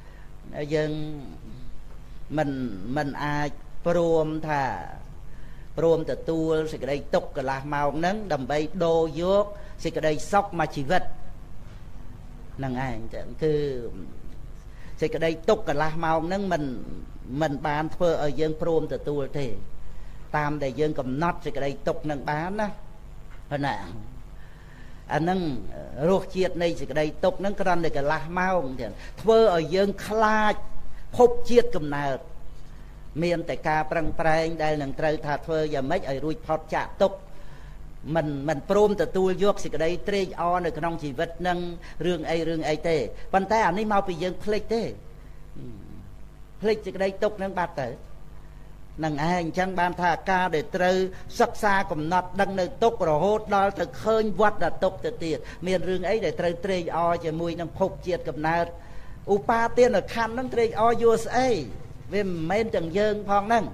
dân mình mình ai prom thà prom từ tu chỉ cái đây tục cái la mau nâng đầm bay đô dốt chỉ cái đây sóc mà chỉ vật năng ai cứ thì cái đây tục cả là màu nâng mình mình bán phơ ở dân prom từ tu thì tam để dân cầm nót thì cái đây tục nâng bán đó hồi nè anh nâng ruột chiết này thì cái đây tục nâng cái để cái là màu phơ ở dân khala phúc chiết cầm nào miền tại ca prang prang đây nâng trời thà phơ giờ mấy ở ruột phật chạ tục mình mình prom từ tu vô thì cái đây tre o nơi trong chỉ vật nâng rương ấy rương ấy tê bàn tay anh ấy mau bị dân click tê click thì cái đây tục nâng bát tới nâng ai chẳng ban thà ca để trừ sắc xa cùng nọt đăng nơi tục rồi hốt đó từ khơi vắt là tục từ tiền miền rương ấy để trừ tre o cho mùi nâng phục chiết cầm nát upa tiên ở khăn nâng tre o vô ấy vì men chẳng dân phong nâng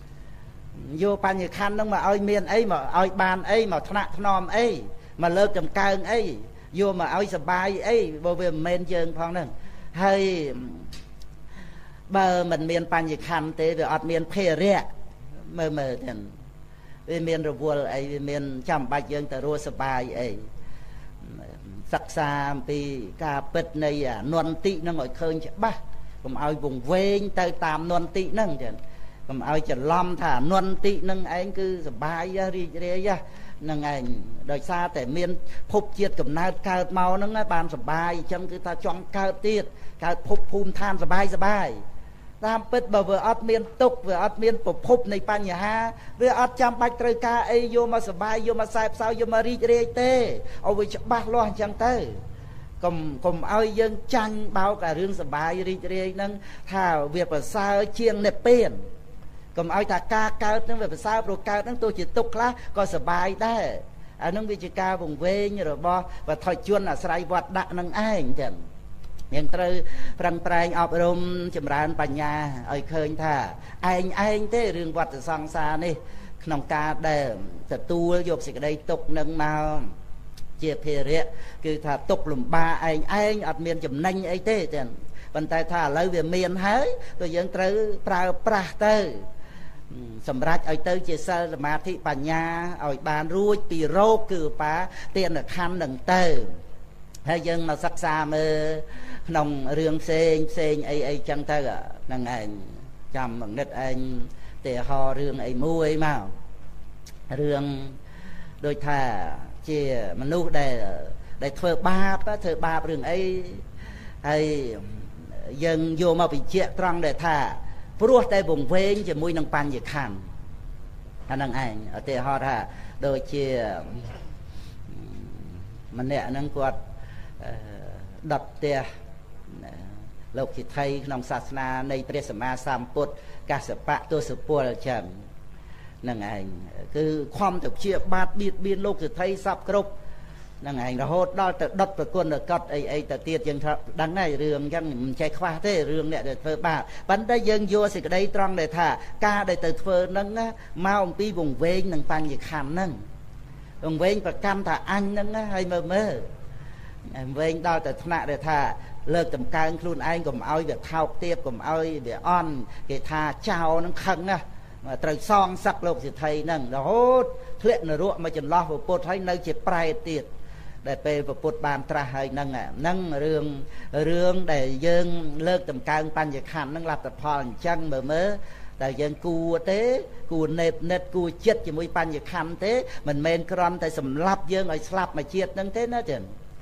vô pan như khăn nó mà ơi miền ấy mà ơi bàn ấy mà thọ nòm ấy mà lơ cầm cơn ấy vô mà ơi sờ bài ấy vô về men dương phong nè hay bờ mình miền pan như khăn thế về ọt miền phê rẹ mờ mờ thằng về miền rồi vua ấy miền chăm bạch dương từ rùa sờ bài ấy sắc xa vì cà bịch này à non tị nó ngồi khơi chắc ba còn ơi vùng ven tới tam non tị nâng chẳng còn ai chả lom thả nuân tị nâng anh cứ bài ra đi ra nâng anh đời xa để miền phúc chiết cầm nát cao màu nâng bàn sờ bài trong cứ ta chọn cao tiết cao phúc phun than sờ bài sờ bài tam bứt bờ vừa ớt miền tục vừa ớt miền phúc phúc này pan nhà ha vừa ớt chăm bạch trời ca ấy vô mà sờ bài vô mà sai sao vô mà đi ra tê ở với chắc bát loan chẳng tới cùng cùng ai dân tranh bao cả riêng sờ bài đi ra nâng thảo việc là sao chiêng nẹp tiền còn ai ta ca cao nó về sao rồi cao nó tôi chỉ tục lá coi sờ bài đấy à nó bị chỉ cao vùng quê như rồi bo và thời chuôn là sài vọt đạn năng ai chẳng nhưng từ prang prang ọp rôm chìm ra bành nhà ai khơi thà anh anh thế riêng vọt từ sang xa đi nòng ca để từ tu dục sự đây tục nâng nào chia phê rẹ cứ thà tục lùm ba anh anh ọt miền chìm nanh ấy thế chẳng bàn tay thà lấy về miền hái tôi dẫn từ prao pra tới sầm rách ở tới chia sẻ mà thị bà nhà ở bàn ruồi tì rô cử phá tiền ở khăn đằng tờ hay dân mà sắc xa mơ nòng riêng xên xên ấy ấy chẳng thơ à nâng anh chăm bằng đất anh để họ riêng ấy mua ấy màu riêng đôi thà chia mà nu để để thơ ba thơ ba riêng ấy hay dân vô mà bị chia trăng để thà pruh tại vùng ven chỉ mui nâng pan gì khăn anh nâng anh ở đây họ ra đôi chia mình nè nâng quạt đập tia lộc chỉ thay nông sát naในព្រះសម្មាសម្ពុទ្ធកាសបៈទសពលចឹងនឹងឯងគឺខំទៅជាបាតបៀតបៀនលោកសិទ្ធិសັບគ្រប់នឹងឯងរហូតដល់ទៅដុតប្រគុណកត់អីអីទៅទៀតយើងដឹងហើយរឿងអញ្ចឹងមិនចេះខ្វះទេរឿងអ្នកដែលធ្វើបាបប៉ុន្តែយើងយកសេចក្តីត្រង់ដែលថាការដែលទៅធ្វើហ្នឹងមកអំពីវង្វេងនឹងបញ្ញខណ្ឌហ្នឹងវង្វេងប្រកាន់ថាអញហ្នឹងហើយមើលមើលវែងដល់តែថ្នាក់ដែលថាលើកតម្កើងខ្លួនឯងកុំឲ្យវាថោកទាបកុំឲ្យវាអន់គេថាចោលនឹងខឹងណាត្រូវសងសឹកលោកសិទ្ធិហ្នឹងរហូតធ្លាក់នរកមកចន្លោះពុទ្ធហើយនៅជាប្រែទៀតដែលពេលពុទ្ធបានត្រាស់ហើយហ្នឹងហ្នឹងរឿងរឿងដែលយើងលើកតម្កើងបញ្ញខណ្ឌហ្នឹងលទ្ធផលអញ្ចឹងមើលមើលតែយើងគួរទេគួរណេបនិតគួរចិត្តជាមួយបញ្ញខណ្ឌទេមិនមែនគ្រាន់តែសម្លាប់យើងឲ្យស្លាប់មួយជាតិហ្នឹងទេណាចឹង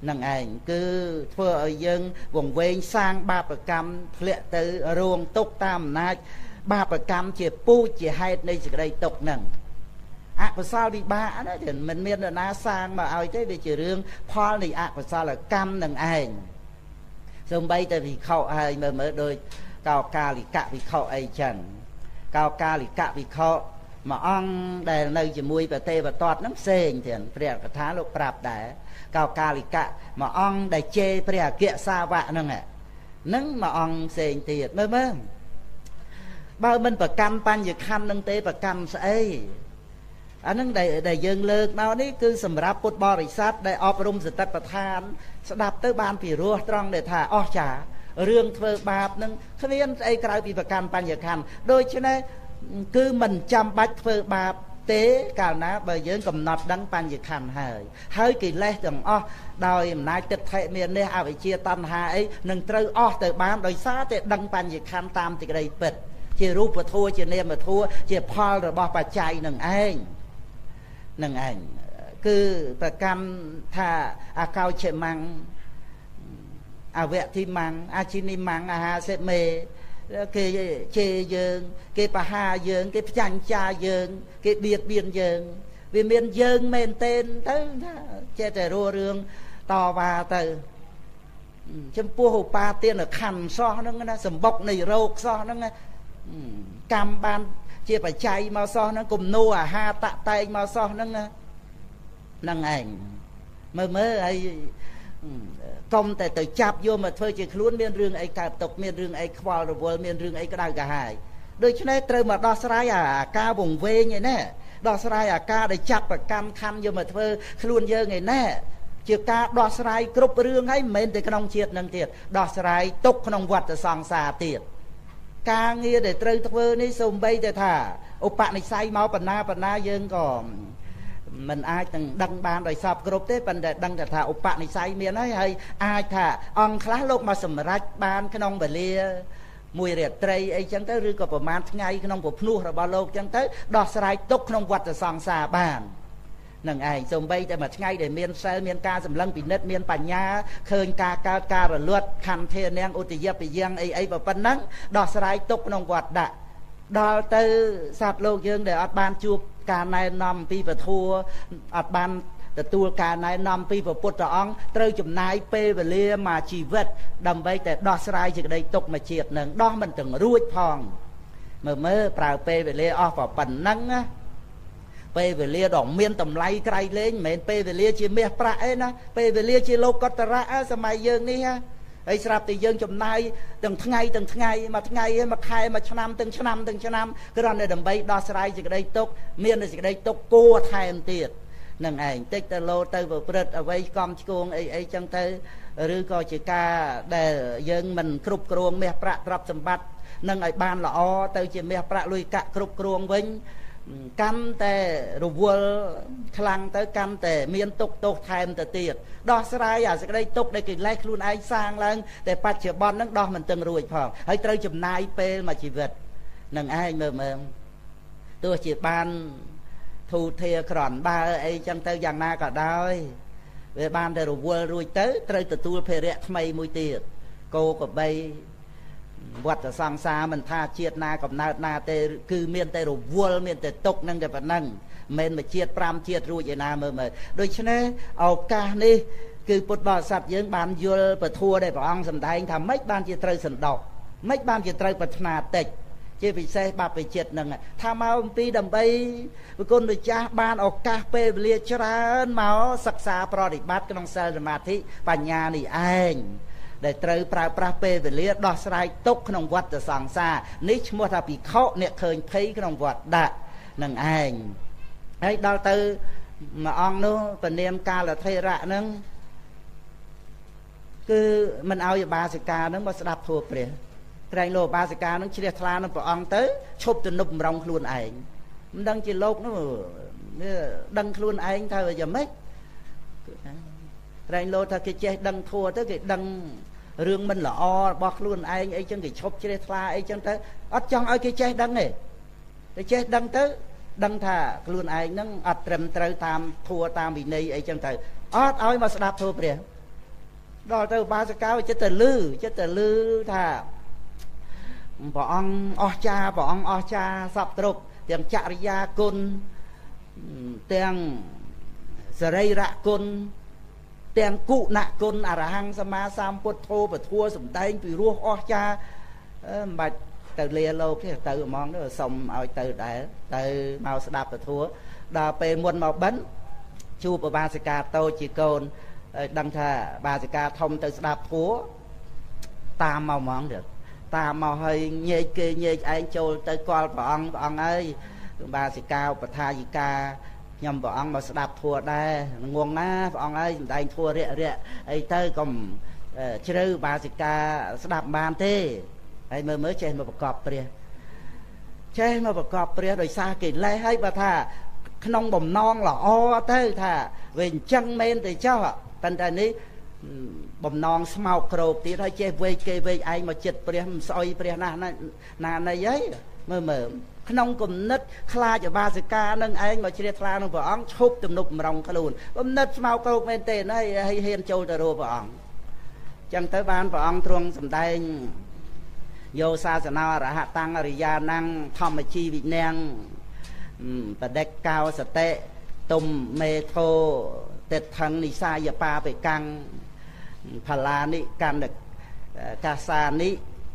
នឹងឯងគឺធ្វើឲ្យយើងវង្វេងសាងបាបកម្មធ្លាក់ទៅរងទុកតាមអំណាចបាបកម្មជាពូជជាហេតុនៃសេចក្តីទុកហ្នឹងអកុសលវិបាកណាមិនមាននរណាសាងមកឲ្យទេវាជារឿងផលនៃអកុសលកម្មនឹងឯងសូម្បីតែវិខុហើយមើលមើលដូចកោកាលិកវិខុអីចឹងកោកាលិកវិខុមួយអង្គដែលនៅជាមួយប្រទេវតតហ្នឹងផ្សេងទៀតព្រះកថាលោកប្រាប់ដែរកោកាលិកមួយអង្គដែលជេរព្រះអគ្គសាវកហ្នឹងហ្នឹងមួយអង្គផ្សេងទៀតមើលមើលបើមិនប្រកម្មបញ្ញខណ្ឌនឹងទេប្រកម្មស្អីអានឹងដែលដែលយើងលើកមកនេះគឺសម្រាប់ពុទ្ធបរិស័ទដែលអប់រំសតិប្បដ្ឋានស្ដាប់ទៅបានពីរោះត្រង់ដែលថាអស្ចារ្យរឿងធ្វើបាបនឹងគ្មានស្អីក្រៅពីប្រកម្មបញ្ញខណ្ឌដូច្នេះគឺមិនចាំបាច់ធ្វើបាបទេកាលណាបើយើងកំណត់ដឹងបញ្ញខណ្ឌហើយហើយកិលេសទាំងអស់ដោយអំណាចទិដ្ឋិមាននេះអវិជ្ជាតណ្ហាអីនឹងត្រូវអស់ទៅបានដោយសារតែដឹងបញ្ញខណ្ឌតាមទីក្តីពិតជារូបធម៌ជានាមធម៌ជាផលរបស់បច្ច័យនឹងឯងនឹងឯងគឺប្រកម្មថាអកោឆេម៉ាំងអវៈធីម៉ាំងអាជីនីម៉ាំងអាហាសេមេគេជេរយើងគេបហាយើងគេផ្ចាញ់ចាយើងគេបៀតបៀនយើងវាមានយើងមែនទែនទៅថាចេះតែរੂរឿងតវ៉ាទៅចំពោះឧបាទានខណ្ឌសោះហ្នឹងណាសម្បុកនៃរោគសោះហ្នឹងកម្មបានជាបច្ច័យមកសោះហ្នឹងគំនូអាហារតាក់តែងមកសោះហ្នឹងហ្នឹងឯងមើលមើលហើយកុំតែទៅចាប់យកមកធ្វើជាខ្លួនមានរឿងអីកើតຕົកមានរឿងអីខ្វល់រវល់មានរឿងអីក្តៅក្រហាយដូច្នេះត្រូវមកដោះស្រាយអាការវង្វេងឯណាដោះស្រាយអាការដែលចាប់ប្រកម្មខណ្ឌយកមកធ្វើខ្លួនយើងឯណាជាការដោះស្រាយគ្រប់រឿងហើយមិនមែនតែក្នុងជាតិនឹងទៀតដោះស្រាយទុកក្នុងវដ្តសង្សារទៀតការងារដែលត្រូវធ្វើនេះសូម្បីតែថាឧបនិស្ស័យមកបណ្ណាបណ្ណាយើងក៏មិនអាចនឹងដឹងបានដោយសពគ្រប់ទេប៉ុន្តែដឹងតែថាឧបនិស្ស័យមានហើយហើយអាចថាអង្គខ្លះលោកមកសម្រេចបានក្នុងវេលាមួយរាត្រីអីចឹងទៅឬក៏ប្រហែលថ្ងៃក្នុងពភ្នោះរបស់លោកចឹងទៅដោះស្រាយទុកក្នុងវដ្តសង្សារបាននឹងឯងសូម្បីតែមួយថ្ងៃដែលមានសិលមានការសម្លឹងពិនិត្យមានបញ្ញាឃើញការកើតការរលត់ខន្ធានាងឧទយពយ៉ាងអីអីប៉ុណ្ណឹងដោះស្រាយទុកក្នុងវត្តដាក់ដល់ទៅសត្វលោកយើងដែលអត់បានជួបការណែនាំពីពធអត់បានទទួលការណែនាំពីព្រះពុទ្ធអង្គត្រូវចំណាយពេលវេលាមួយជីវិតដើម្បីតែដោះស្រាយសេចក្តីទុកមួយជាតិនឹងដោះមិនទាំងរួចផងមើលមើលប្រើពេលវេលាអស់ប៉ុណ្ណឹងណាពេលវេលាដ៏មានតម្លៃក្រៃលែងមិនមែនពេលវេលាជាមាសប្រាក់អីណាពេលវេលាជាលោកកតរៈសម័យយើងនេះហើយស្រាប់តែយើងចំណាយទាំងថ្ងៃទាំងថ្ងៃមួយថ្ងៃមួយខែមួយឆ្នាំទាំងឆ្នាំទាំងឆ្នាំគ្រាន់តែដើម្បីដោះស្រាយសេចក្តីទុកមានសេចក្តីទុកគួរថែមទៀតនឹងឯងតិចទៅលោទៅប្រព្រឹត្តអ្វីកំឆ្គងអីអីចឹងទៅឬក៏ជាការដែលយើងមិនគ្រប់គ្រងមាសប្រាក់ទ្រព្យសម្បត្តិនឹងឲ្យបានល្អទៅជាមាសប្រាក់លុយកាក់គ្រប់គ្រងវិញកាន់តែរវល់ខ្លាំងទៅកាន់តែមានទុកទោសថែមទៅទៀតដោះស្រាយអាសេចក្តីទុកដែលកិលេសខ្លួនឯងសាងឡើងតែបច្ចុប្បន្នហ្នឹងដោះមិនទាំងរួចផងហើយត្រូវចំណាយពេលមួយជីវិតនឹងឯងមើលមើលទោះជាបានធូធាក្រន់បើអីចឹងទៅយ៉ាងណាក៏ដោយវាបានតែរវល់រួចទៅត្រូវទទួលភារៈថ្មីមួយទៀតគោក្របីវត្តសង្សារមិនថាជាតិណាកំណើតណាទេគឺមានតែរវល់មានតែទុកនឹងតែប៉ុណ្ណឹងមិនមែនមួយជាតិប្រាំជាតិរួចឯណាមើលមើលដូច្នេះឱកាសនេះគឺពុទ្ធបរិស័ទយើងបានយល់ពធដែលព្រះអង្គសម្ដែងថាម៉េចបានជាត្រូវសន្តោសម៉េចបានជាត្រូវប្រាថ្នាតិចជាពិសេសបព្វជិតនឹងថាមកអំពីដើម្បីព្រះគុណម្ចាស់បានឱកាសពេលវេលាច្រើនមកសិក្សាប្រតិបត្តិក្នុងសិលសមាធិបញ្ញានេះឯងដែលត្រូវប្រើប្រាស់ពេលវេលាដោះស្រាយទុកក្នុងវដ្តសង្សារនេះឈ្មោះថាភិក្ខុអ្នកឃើញភ័យក្នុងវត្តដាក់នឹងឯងហើយដល់ទៅមួយអង្គនោះពនាមកាលថេរៈហ្នឹងគឺមិនឲ្យឧបាសិកាហ្នឹងមកស្ដាប់ធម៌ព្រះក្រែងលោកឧបាសិកាហ្នឹងជ្រះថ្លានឹងព្រះអង្គទៅឈប់ទំនុកម្រងខ្លួនឯងមិនដឹងជាលោកនោះដឹងខ្លួនឯងថាយ៉ាងម៉េចក្រែងលោកថាគេចេះដឹងធម៌ទៅគេដឹងរឿងមិនល្អរបស់ខ្លួនឯងអីចឹងគេឈប់ជ្រះថ្លាអីចឹងទៅអត់ចង់ឲ្យគេចេះដឹងទេតែចេះដឹងទៅដឹងថាខ្លួនឯងហ្នឹងអត់ត្រឹមត្រូវតាមធម៌តាមវិន័យអីចឹងទៅអត់ឲ្យមកស្ដាប់ធម៌ព្រះដល់ទៅបាសិកាចិត្តទៅលឺចិត្តទៅលឺថាព្រះអង្គអស្ចារ្យព្រះអង្គអស្ចារ្យសពគ្រប់ទាំងចរិយាគុណទាំងសរីរៈគុណទាំងគុណគុណអរហង្គសម្មាសម្ពុទ្ធោពធัวសំដែងពីរោះអស្ចារ្យមិនបាច់ទៅលាលោកទេទៅហ្មងទៅសុំឲ្យទៅដែរទៅមកស្ដាប់ពធัวដល់ពេលមុនមកបិណ្ឌជួបបាសិកាតូចជាកូនដឹងថាបាសិកាធំទៅស្ដាប់ធัวតាមមកហ្មងទៀតតាមមកឲ្យញែកគេញែកឯងចូលទៅគាល់ព្រះអង្គព្រះអង្គអើយបាសិកាឧបថាយិកាខ្ញុំព្រះអង្គមកស្ដាប់ធัวដែរងងណាព្រះអង្គអើយសំដែងធัวរាក់រាក់អីទៅកុំជ្រៅបាសិកាស្ដាប់បានទេហើយមើលមើលចេះមកប្រកបព្រះចេះមកប្រកបព្រះដោយសារកិលេសហើយបើថាក្នុងបំណងល្អទៅថាវាអញ្ចឹងមែនទៅចុះប៉ុន្តែនេះបំណងស្មោកក្រោកទៀតហើយចេះវេកគេវេកឯងមកចិត្តព្រះមិនស្អុយព្រះណាស់ណាណីអីមើលមើលក្នុងគំនិតខ្លាចបាសិកានឹងឯងមកជ្រះថ្លានឹងព្រះអង្គឈប់ទំនុកម្រងខ្លួនគំនិតស្មោកក្រោកមែនទេហើយហ៊ានចូលទៅរកព្រះអង្គអញ្ចឹងទៅបានព្រះអង្គទ្រង់សម្ដែងយោសាសនាអរហតាំងអរិយាណੰធម្មជីវិញ្ញាណបដិកោសតិទុំមេធោតិថੰនិសាយបាបេកាំងផល្លានិកណ្ដកាសានិ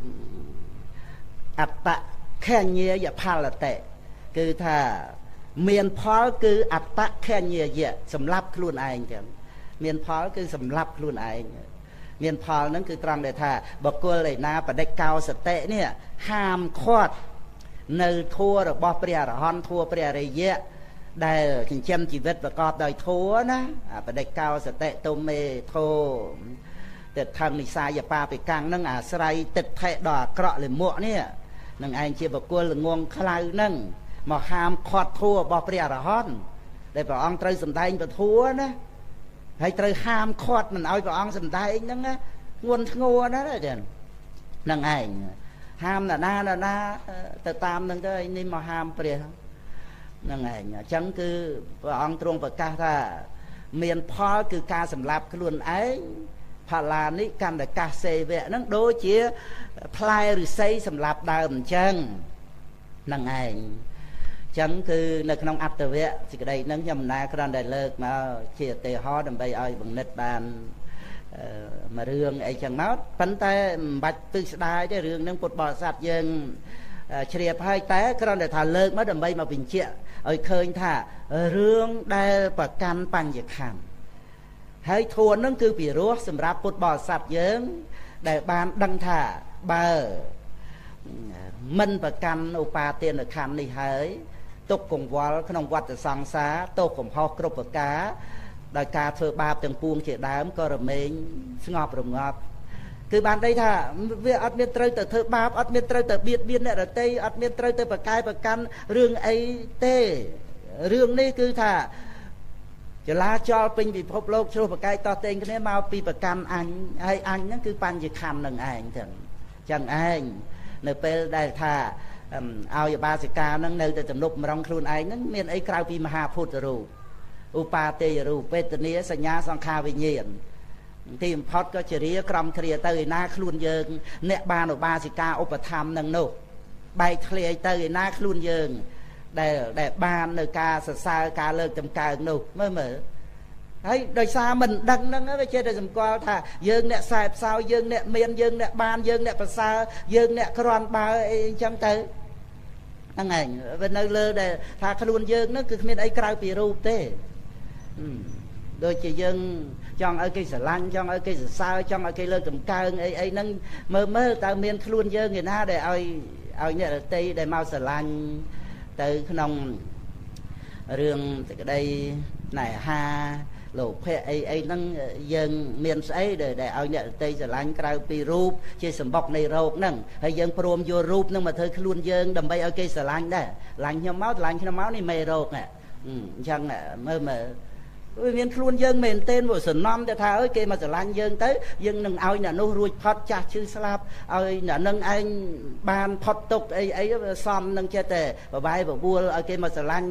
អត្តខញ្ញយផលតិគឺថាមានផលគឺអត្តខញ្ញយៈសម្រាប់ខ្លួនឯងចឹងមានផលគឺសម្រាប់ខ្លួនឯងមានផលហ្នឹងគឺត្រង់ដែលថាបុគ្គលឯណាបដិកោសតិនេះហាមឃាត់នៅធัวរបស់ព្រះអរហន្តធัวព្រះរិយៈដែលចិញ្ចឹមជីវិតប្រកបដោយធัวណាបដិកោសតិទុំមេធោទិដ្ឋិនិសាយបាបេកាំងហ្នឹងអាស្រ័យទិដ្ឋិដល់អាក្រក់លិមួកនេះនឹងឯងជាបុគ្គលល្ងងខ្លៅហ្នឹងមកហាមឃាត់ធัวរបស់ព្រះអរហន្តដែលព្រះអង្គត្រូវសម្ដែងពធัวណាហើយត្រូវហាមឃាត់មិនឲ្យព្រះអង្គសម្ដែងហ្នឹងធ្ងន់ធ្ងរណាស់ចឹងហ្នឹងឯងហាមណាណាណាទៅតាមហ្នឹងទៅនេះមកហាមព្រះហ្នឹងឯងអញ្ចឹងគឺព្រះអង្គទ្រង់ប្រកាសថាមានផលគឺការសម្លាប់ខ្លួនឯងផល្លានិកណ្ដកាសេវៈហ្នឹងដូចជាផ្លែឫស្សីសម្លាប់ដើមអញ្ចឹងហ្នឹងឯងចឹងគឺនៅក្នុងអត្តវៈសេចក្តីហ្នឹងខ្ញុំមិនណាគ្រាន់តែលើកមកជាឧទាហរណ៍ដើម្បីឲ្យបង្និតបានមួយរឿងអីចឹងមកប៉ុន្តែមិនបាច់ទិស្ដាយទេរឿងហ្នឹងពុទ្ធបរិស័ទយើងជ្រាបហើយតែគ្រាន់តែថាលើកមកដើម្បីមកបញ្ជាក់ឲ្យឃើញថារឿងដែលប្រកាន់បញ្ញខੰហើយធួនហ្នឹងគឺពិរោះសម្រាប់ពុទ្ធបរិស័ទយើងដែលបានដឹងថាបើមិនប្រកាន់ឧបាទានខੰនេះហើយទុកកង្វល់ក្នុងវដ្តសង្សារទោសកំហុសគ្រប់ប្រការដោយការធ្វើបាបទាំងពួងជាដើមក៏រមែងស្ងប់រងាប់គឺបានន័យថាវាអត់មានត្រូវទៅធ្វើបាបអត់មានត្រូវទៅបៀតបៀនអ្នកដទៃអត់មានត្រូវទៅប្រកែប្រកាន់រឿងអីទេរឿងនេះគឺថាចលាចលពេញពិភពលោកជ្រុះប្រកែកតោះតេងគ្នាមកពីប្រកាន់អញហើយអញហ្នឹងគឺបញ្ញខੰនឹងឯងចឹងចឹងឯងនៅពេលដែលថាឲ្យបាសិកាហ្នឹងនៅតែទំនុកម្រងខ្លួនឯងហ្នឹងមានអីក្រៅពីមហាពុទ្ធរូបឧបាទេយរូបវេទនាសញ្ញាសង្ខារវិញ្ញាណទីបំផុតក៏ជារាក្រំគ្រាទៅឯណាខ្លួនយើងអ្នកបានឧបាសិកាឧបត្ថម្ភនឹងនោះបែកធ្លាយទៅឯណាខ្លួនយើងដែលដែលបាននៅការសរសើរការលើកតម្កើងនោះមើលមើលហើយដោយសារមិនដឹងហ្នឹងវាចេះតែសម្គាល់ថាយើងអ្នកខ្សែផ្សោយយើងអ្នកមានយើងអ្នកបានយើងអ្នកប្រសើរយើងអ្នកក្រាន់បើអីអញ្ចឹងទៅហ្នឹងឯងវានៅលើដែលថាខ្លួនយើងហ្នឹងគឺគ្មានអីក្រៅពីរូបទេដូចជាយើងចង់ឲ្យគេស្រឡាញ់ចង់ឲ្យគេសរសើរចង់ឲ្យគេលើកតម្កើងអីអីហ្នឹងមើលមើលតើមានខ្លួនយើងឯណាដែលឲ្យឲ្យអ្នកដទៃដែលមកស្រឡាញ់ទៅក្នុងរឿងសេចក្តីណែហាលោភៈអីអីហ្នឹងយើងមានស្អីដែលឲ្យអ្នកដទៃស្រឡាញ់ក្រៅពីរូបជាសម្បុកនៃរោគហ្នឹងហើយយើងព្រមយករូបហ្នឹងមកធ្វើខ្លួនយើងដើម្បីឲ្យគេស្រឡាញ់ដែរស្រឡាញ់ខ្ញុំមកស្រឡាញ់ខ្ញុំមកនេះមេរោគហ្នឹងអញ្ចឹងមើលមើលវាមានខ្លួនយើងមែនទែនវាសំណំទៅថាអើយគេមកស្រឡាញ់យើងទៅយើងនឹងឲ្យអ្នកនោះរួចផុតចាស់ឈឺស្លាប់ឲ្យអ្នកនឹងឯងបានផុតទុកអីអីវាសំនឹងចេះតែបបាយបបួលឲ្យគេមកស្រឡាញ់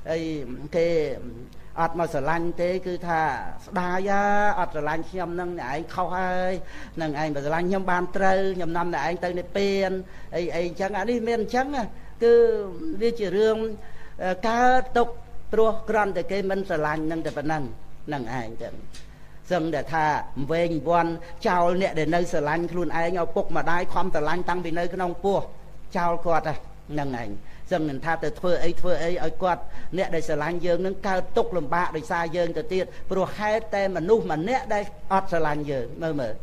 អីគេអត់មកស្រឡាញ់ទេគឺថាស្ដាយអត់ស្រឡាញ់ខ្ញុំនឹងអ្នកឯងខុសហើយនឹងឯងបើស្រឡាញ់ខ្ញុំបានត្រូវខ្ញុំនាំអ្នកឯងទៅនិព្វានអីអីអញ្ចឹងអានេះមានអញ្ចឹងគឺវាជារឿងកើតទុកព្រោះគ្រាន់តែគេមិនស្រឡាញ់នឹងតែប៉ុណ្ណឹងនឹងឯងទៅសឹងតែថាវែងវាន់ចោលអ្នកដែលនៅស្រឡាញ់ខ្លួនឯងឲ្យពុកម្ដាយខំស្រឡាញ់តាំងពីនៅក្នុងពោះចោលគាត់ហ្នឹងឯងសឹងមិនថាទៅធ្វើអីធ្វើអីឲ្យគាត់អ្នកដែលស្រឡាញ់យើងនឹងកើតទុកលំបាកដោយសារយើងទៅទៀតព្រោះហេតុតែមនុស្សម្នាក់ដែលអត់ស្រឡាញ់យើងមើលមើល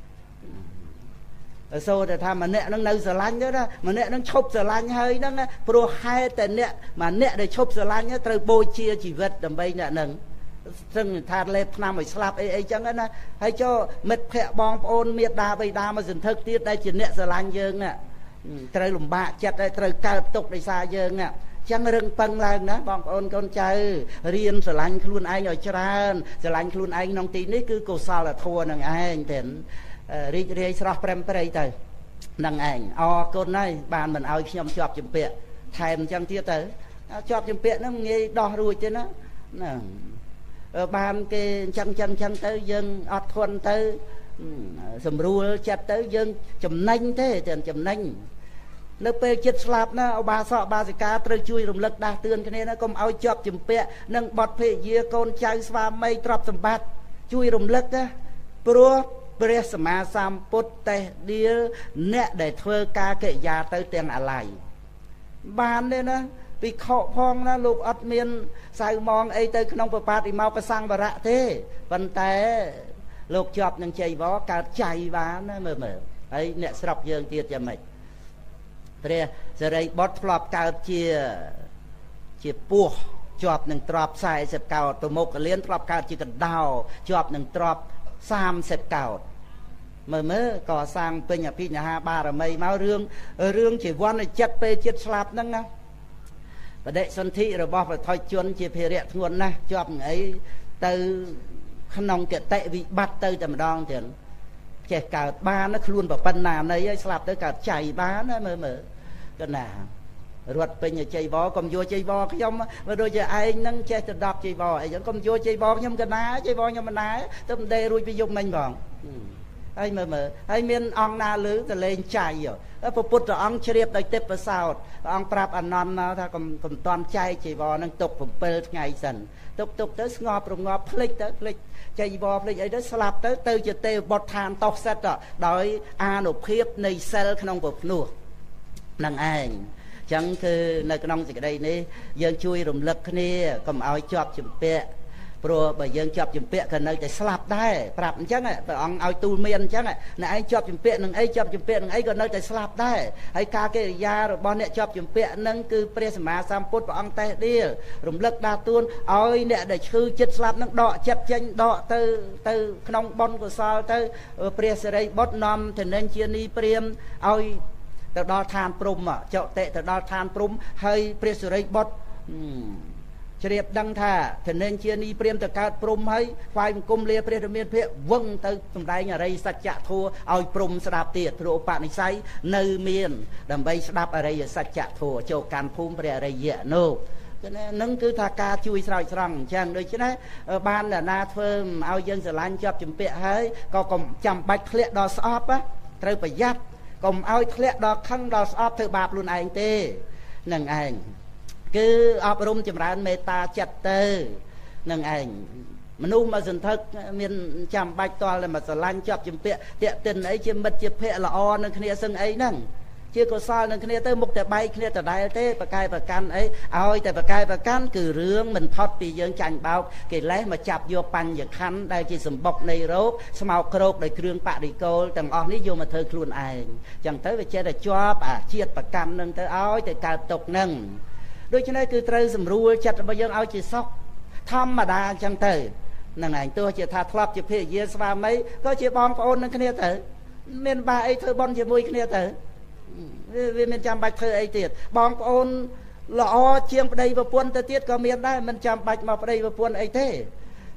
សូតែថាម្នាក់នឹងនៅស្រឡាញ់ទៅណាម្នាក់នឹងឈប់ស្រឡាញ់ហើយហ្នឹងព្រោះហេតុតែអ្នកម្នាក់ដែលឈប់ស្រឡាញ់ត្រូវបូជាជីវិតដើម្បីអ្នកហ្នឹងซึ่งថាលេបថ្នាំឲ្យស្លាប់អីអីចឹងណាហើយចូលមិត្តភ័ក្តិបងប្អូនមេដាបៃតាមកសន្ធឹកទៀតដែលជាអ្នកស្រឡាញ់យើងណាត្រូវលំបាកចិត្តហើយត្រូវកើតទុកដោយសារយើងណាចឹងរឹងពឹងឡើងណាបងប្អូនកូនចៅរៀនស្រឡាញ់ខ្លួនឯងឲ្យច្រើនស្រឡាញ់ខ្លួនឯងក្នុងទីនេះគឺកុសលធម៌នឹងឯងទៅរីករាយស្រស់ប្រឹមប្រៃទៅនឹងឯងអរគុណហើយបានមិនឲ្យខ្ញុំជាប់ជំពាក់ថែមចឹងទៀតទៅជាប់ជំពាក់ហ្នឹងងាយដោះរួចទេណាហ្នឹងបានគេអញ្ចឹងអញ្ចឹងអញ្ចឹងទៅយើងអត់ធន់ទៅសម្រួលចិត្តទៅយើងចំណេញទេតែចំណេញនៅពេលចិត្តស្លាប់ណាឧបាសកបាសិកាត្រូវជួយរំលឹកដាស់តឿនគ្នាណាកុំឲ្យជាប់ជំពាក់នឹងបទភេទយាកូនចៅស្វាមីទ្រព្យសម្បត្តិជួយរំលឹកណាព្រោះព្រះសម្មាសម្ពុទ្ធតេះដៀលអ្នកដែលធ្វើការកិរិយាទៅទាំងអាល័យបានទេណាពីខកផងណាលោកអត់មានសៅមងអីទៅក្នុងប្របាទិមកប្រសង្វរៈទេប៉ុន្តែលោកជាប់នឹងចៃវរកើតចៃបានណាមើលមើលហើយអ្នកស្រុកយើងទៀតយ៉ាងម៉េចព្រះសិរីបុត្រធ្លាប់កើតជាជាពស់ជាប់នឹងទ្របខ្សែសិបកោដប្រមុខកលៀនធ្លាប់កើតជាកណ្ដោជាប់នឹងទ្របសាមសិបកោដមើលមើលក៏សាងពេញអភិញ្ញាហាបារមីមករឿងរឿងជីវ័នចិត្តពេលចិត្តស្លាប់ហ្នឹងណាបដិសន្ធិរបស់ប្រថុជនជាភារៈធ្ងន់ណាស់ជាប់អីទៅក្នុងកតិវិបត្តិទៅតែម្ដងទៀតចេះកើតបានណាខ្លួនប្រប៉ុណ្ណានៃឲ្យស្លាប់ទៅកើតចៃបានណាមើលមើលកណារត់ពេញចៃវរកុំយកចៃវរខ្ញុំបើដូចជាឯងនឹងចេះទៅដប់ចៃវរអីចឹងកុំយកចៃវរខ្ញុំកណាចៃវរខ្ញុំមិនណាទៅមិនដេរួចពីយប់មិញផងហើយមើលមើលហើយមានអង្គណាលើទៅលេងចៃព្រះពុទ្ធអង្គជ្រាបដោយទេពសោតព្រះអង្គប្រាប់អនន្តថាកុំកុំតន់ចៃចៃវរនឹងទុក7ថ្ងៃសិនទុកទុកទៅស្ងប់រងាប់ភ្លេចទៅភ្លេចចៃវរភ្លេចអីទៅស្លាប់ទៅទៅជាទេវបុត្រឋានតោសិតដោយអានុភាពនៃសិលក្នុងពភ្នោះនឹងឯងចឹងគឺនៅក្នុងសេចក្តីនេះយើងជួយរំលឹកគ្នាកុំឲ្យជាប់ជំពាក់ព្រោះបើយើងជាប់ជំពាក់ក៏នៅតែស្លាប់ដែរប្រាប់អញ្ចឹងព្រះអង្គឲ្យទូលមានអញ្ចឹងអ្នកឯងជាប់ជំពាក់នឹងអីជាប់ជំពាក់នឹងអីក៏នៅតែស្លាប់ដែរហើយការកិរិយារបស់អ្នកជាប់ជំពាក់នឹងគឺព្រះសម្មាសម្ពុទ្ធព្រះអង្គតេះដៀលរំលឹកដាស់តួនឲ្យអ្នកដែលឈឺចិត្តស្លាប់នឹងដកចិត្តចេញដកទៅទៅក្នុងបុណ្យកុសលទៅព្រះសិរីបុត្រនាំធនិញជានីព្រាមឲ្យទៅដល់ឋានព្រំចុតិទៅដល់ឋានព្រំហើយព្រះសិរីបុត្រជ្រាបដឹងថាធនិញជានីព្រាមទៅកើតព្រំហើយថ្វាយបង្គំលាព្រះរាមាភិក្ខវឹងទៅសម្ដែងអរិយសច្ចធម៌ឲ្យព្រំស្ដាប់ទៀតព្រោះឧបនិស្ស័យនៅមានដើម្បីស្ដាប់អរិយសច្ចធម៌ចូលកាន់ភូមិព្រះអរិយនោះនឹងគឺថាការជួយស្រោចស្រង់អញ្ចឹងដូច្នេះបានអ្នកណាធ្វើឲ្យយើងស្រឡាញ់ជាប់ជំពាក់ហើយក៏កុំចាំបាច់ធ្លាក់ដល់ស្អប់ត្រូវប្រយ័ត្នកុំឲ្យធ្លាក់ដល់ខឹងដល់ស្អប់ធ្វើបាបខ្លួនឯងទេនឹងឯងគឺអប់រំចម្រើនមេត្តាចិត្តទៅនឹងឯងមនុស្សមកសន្ធឹកមានចាំបាច់តល់តែមកស្រឡាញ់ជាប់ជំពាក់តាក់ទិនអីជាមិត្តជាភក្តិល្អនឹងគ្នាសឹងអីហ្នឹងជាកុសលនឹងគ្នាទៅមុខតែបែកគ្នាដដែលទេប្រកែប្រកាន់អីឲ្យតែប្រកែប្រកាន់គឺរឿងមិនផុតពីយើងចាញ់បោកកិលេសមកចាប់យកបញ្ញខណ្ឌដែលជាសម្បុកនៃរោគស្មោកគ្រោកដោយគ្រឿងបរិកូលទាំងអស់នេះយកមកធ្វើខ្លួនឯងចឹងទៅវាចេះតែជាប់អាជាតិប្រកាន់នឹងទៅឲ្យទៅកើតទុកនឹងដូច្នេះគឺត្រូវសម្រួលចិត្តរបស់យើងឲ្យជាសុខធម្មតាអញ្ចឹងទៅនឹងឯងទោះជាថាធ្លាប់ជាភរិយាស្វាមីក៏ជាបងប្អូននឹងគ្នាទៅមានបាអីធ្វើបន់ជាមួយគ្នាទៅវាមានចាំបាច់ធ្វើអីទៀតបងប្អូនល្អជាងប្តីប្រពន្ធទៅទៀតក៏មានដែរមិនចាំបាច់មកប្តីប្រពន្ធអីទេ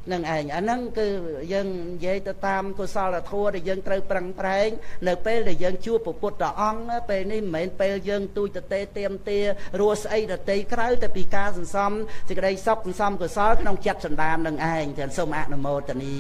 នឹងឯងអាហ្នឹងគឺយើងនិយាយទៅតាមកុសលធម៌ដែលយើងត្រូវប្រឹងប្រែងនៅពេលដែលយើងជួបព្រះពុទ្ធអង្គពេលនេះមិនមែនពេលយើងទូចតេទៀមទារស់ស្អីដតីក្រៅតែពីការសន្សំសេចក្តីសុខសន្សំកុសលក្នុងចិត្តសន្តាននឹងឯងចឹងសូមអនុមោទនា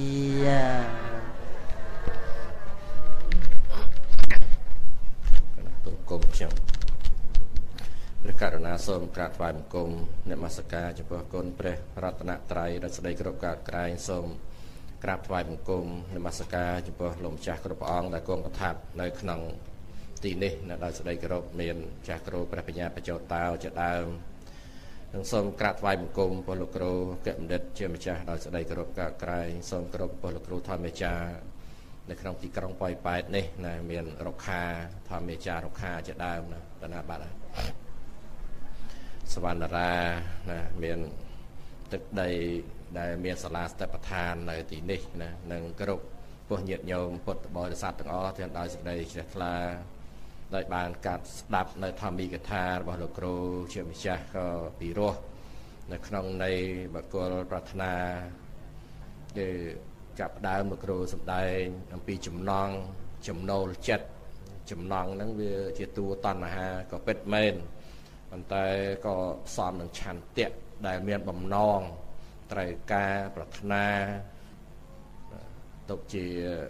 ទុំគុំខ្ញុំព្រះករុណាសូមក្រាបថ្វាយបង្គំនមស្ការចំពោះគុណព្រះរតនត្រ័យដ៏ស្ដីគោរពការក្រែងសូមក្រាបថ្វាយបង្គំនមស្ការចំពោះលោកម្ចាស់គ្រប់ព្រះអង្គដែលគង់ប្រថាប់នៅក្នុងទីនេះនៅដោយស្ដីគោរពមានចាស់គ្រូព្រះបញ្ញាបច្ចោតោជាដើមនិងសូមក្រាបថ្វាយបង្គំព្រះលោកគ្រូកបណ្ឌិតជាម្ចាស់ដោយស្ដីគោរពការក្រែងសូមគោរពព្រះលោកគ្រូធម្មចារនៅក្នុងទីក្រុងប៉ោយប៉ែតនេះណាមានរុក្ខាធម្មចាររុក្ខាជាដើមណាបណ្ណាបាត់ហើយសវណ្ណរាណាមានទឹកដីដែលមានសាលាស្ថាបឋាននៅទីនេះណានិងគ្រប់ពុះញាតិញោមពុទ្ធបរិស័ទទាំងអស់ទាំងដោយសេចក្តីជ្រះថ្លាដោយបានកាត់ស្ដាប់នៅធម្មីកថារបស់លោកគ្រូជាម្ចាស់ក៏ពិរោះនៅក្នុងនៃបកលប្រាថ្នាដែលចាប់ដើមលោកគ្រូសម្ដែងអំពីចំណងចំណូលចិត្តចំណងហ្នឹងវាជាតួតណ្ហាក៏ពិតមែនប៉ុន្តែក៏សមនឹងឆន្ទៈដែលមានបំណងត្រូវការប្រាថ្នាទុកជា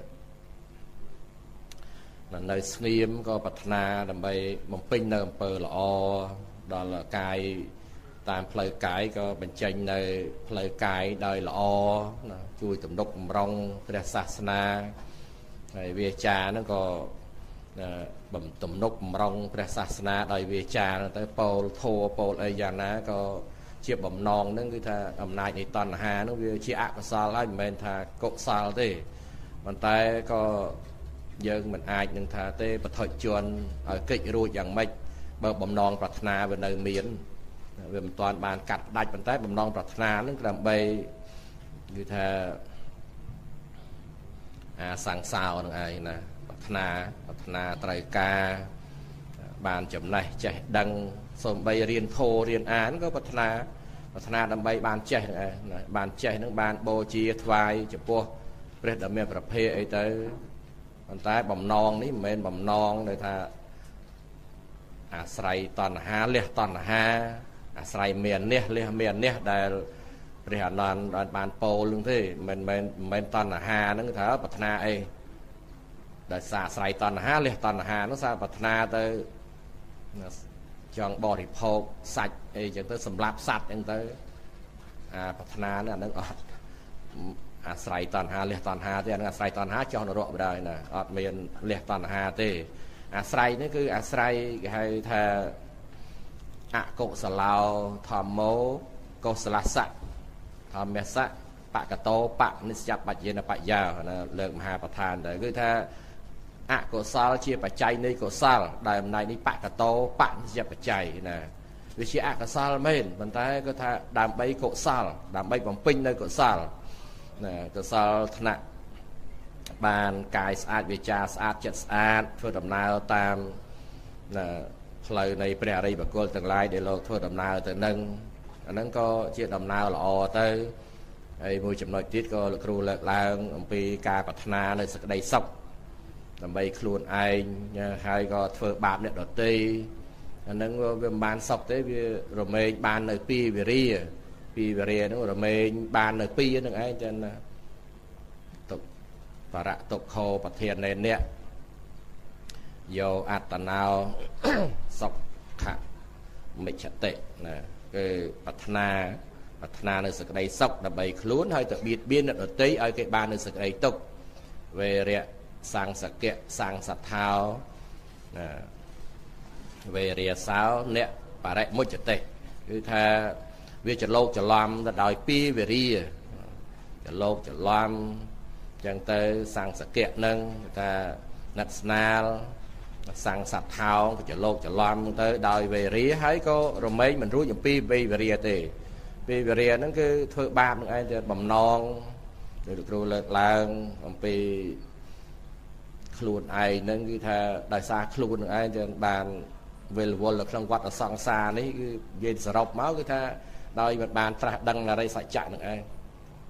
នៅស្ងៀមក៏ប្រាថ្នាដើម្បីបំពេញនៅអំពើល្អដល់កាយតាមផ្លូវកាយក៏បញ្ចេញនៅផ្លូវកាយដោយល្អណាជួយទំនុកបំរុងព្រះសាសនាហើយវាចាហ្នឹងក៏បំទំនុកបំរុងព្រះសាសនាដោយវាចាទៅពោលធัวពោលអីយ៉ាងណាក៏ជាបំណងហ្នឹងគឺថាអំណាចនៃតណ្ហាហ្នឹងវាជាអកុសលហើយមិនមែនថាកុសលទេប៉ុន្តែក៏យើងមិនអាចនឹងថាទេបឋិជនឲ្យកិច្ចរួចយ៉ាងម៉េចបើបំណងប្រាថ្នាវានៅមានវាមិនទាន់បានកាត់ផ្ដាច់ប៉ុន្តែបំណងប្រាថ្នាហ្នឹងគឺដើម្បីគឺថាអាសង្សោនឹងឯងណាប្រាថ្នាប្រាថ្នាត្រូវការបានចំណេះចេះដឹងសូម្បីរៀនធម៌រៀនអានក៏ប្រាថ្នាប្រាថ្នាដើម្បីបានចេះនឹងឯងណាបានចេះនឹងបានបូជាថ្វាយចំពោះព្រះដ៏មានប្រភេទអីទៅប៉ុន្តែបំណងនេះមិនមែនបំណងដែលថាអាស្រ័យតណ្ហាលះតណ្ហាអាស្រ័យមាននេះលះមាននេះដែលព្រះអនន្តបានពោលនឹងទេមិនមែនមិនមែនតណ្ហាហ្នឹងថាប្រាថ្នាអីដែលសារអាស្រ័យតណ្ហាលះតណ្ហាហ្នឹងសារប្រាថ្នាទៅចង់បរិភោគសាច់អីចឹងទៅសម្លាប់សត្វចឹងទៅអាប្រាថ្នាហ្នឹងអាហ្នឹងអត់អាស្រ័យតណ្ហាលះតណ្ហាទេអាហ្នឹងអាស្រ័យតណ្ហាចោះនរកបដ ாய் ណាអត់មានលះតណ្ហាទេអាស្រ័យនេះគឺអាស្រ័យគេហៅថាអកុសលោធម្មោកុសលសៈធម្មសៈបកតោបនិស្សបច្ចេនបញ្ញាណាលើកមហាប្រធានទៅគឺថាអកុសលជាបច្ច័យនៃកុសលដែលអំណាចនេះបកតោបនិស្សបច្ច័យណាវាជាអកុសលមែនប៉ុន្តែគាត់ថាដើម្បីកុសលដើម្បីបំពេញនៅកុសលណាកុសលថ្នាក់បានកាយស្អាតវាចាស្អាតចិត្តស្អាតធ្វើដំណើរតាមណាផ្លូវនៃព្រះអរិយបុគ្គលទាំងឡាយដែលលោកធ្វើដំណើរទៅនឹងអាហ្នឹងក៏ជាដំណើរល្អទៅហើយមួយចំណុចទៀតក៏លោកគ្រូលើកឡើងអំពីការប្រាថ្នានៅសេចក្តីសុខដើម្បីខ្លួនឯងហើយក៏ធ្វើបាបអ្នកដទៃអាហ្នឹងវាមិនបានសុខទេវារមែងបាននៅពីវិរិយពីវិរិយហ្នឹងរមែងបាននៅពីហ្នឹងឯងចឹងណាទុកបរៈទុក្ខោប្រធាននៃអ្នកយោអត្តណោសុខៈមិច្ឆតិណាគឺប្រាថ្នាប្រាថ្នានៅសេចក្តីសុខដើម្បីខ្លួនហើយទៅបៀតបៀនអ្នកដទៃឲ្យគេបាននៅសេចក្តីទុក្ខវេរៈសង្សកៈសង្សថោណាវេរិយសោអ្នកបរិមុច្ឆតិគឺថាវាចលោកច្រឡំទៅដោយពីវេរិយចលោកច្រឡំចឹងទៅសង្សកៈនឹងថាណាត់ស្នាលសង្សថោក៏ចលោកច្រឡំទៅដោយវេរិយហើយក៏រមែងមិនរួចអំពីវេរិយទេពីវេរិយហ្នឹងគឺធ្វើបាបនឹងឯងទៅបំណងដោយលោកគ្រូលើកឡើងអំពីខ្លួនឯងហ្នឹងគឺថាដោយសារខ្លួននឹងឯងទៅបានវិលវល់នៅក្នុងវដ្តសង្សារនេះគឺនិយាយសរុបមកគឺថាដោយមិនបានត្រាស់ដឹងអរិយសច្ចៈនឹងឯង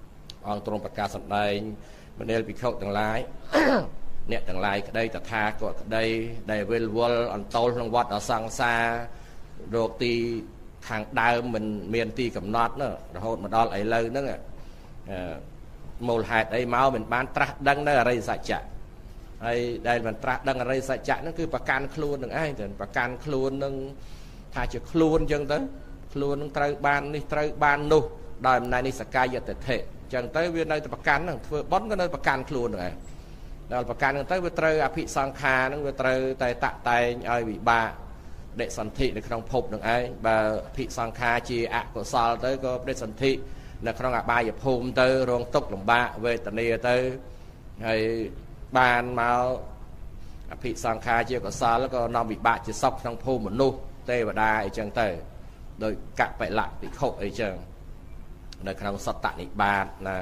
អង្គទ្រង់ប្រកាសសម្ដែងមនាលភិក្ខុទាំងឡាយអ្នកទាំងឡាយក្តីតថាគតក្តីដែលវិលវល់អន្តោលក្នុងវត្តអសង្សាររោគទីខាងដើមមិនមានទីកំណត់ណារហូតមកដល់ឥឡូវហ្នឹងមូលហេតុអីមកមិនបានត្រាស់ដឹងនៅអរិយសច្ចៈហើយដែលមិនត្រាស់ដឹងអរិយសច្ចៈហ្នឹងគឺប្រកាន់ខ្លួននឹងឯងទៅប្រកាន់ខ្លួននឹងថាជាខ្លួនអញ្ចឹងទៅខ្លួននឹងត្រូវបាននេះត្រូវបាននោះដោយអំណាចនេះសកាយតិថិអញ្ចឹងទៅវានៅតែប្រកាន់ហ្នឹងធ្វើបុណ្យក៏នៅប្រកាន់ខ្លួននឹងឯងដល់ប្រកាន់ហ្នឹងទៅវាត្រូវអភិសង្ខារហ្នឹងវាត្រូវតែតាក់តែងឲ្យវិបាកដេសន្ធិនៅក្នុងភពនឹងឯងបើអភិសង្ខារជាអកុសលទៅក៏ដេសន្ធិនៅក្នុងអបាយភូមិទៅរងទុក្ខលំបាកវេទនាទៅហើយបានមកអភិសង្ខារជាកុសលក៏នាំវិបាកជាសុខក្នុងភូមិមនុស្សទេវតាអីចឹងទៅដោយកបិលៈភិក្ខុអីចឹងនៅក្នុងសត្តនិបាតណា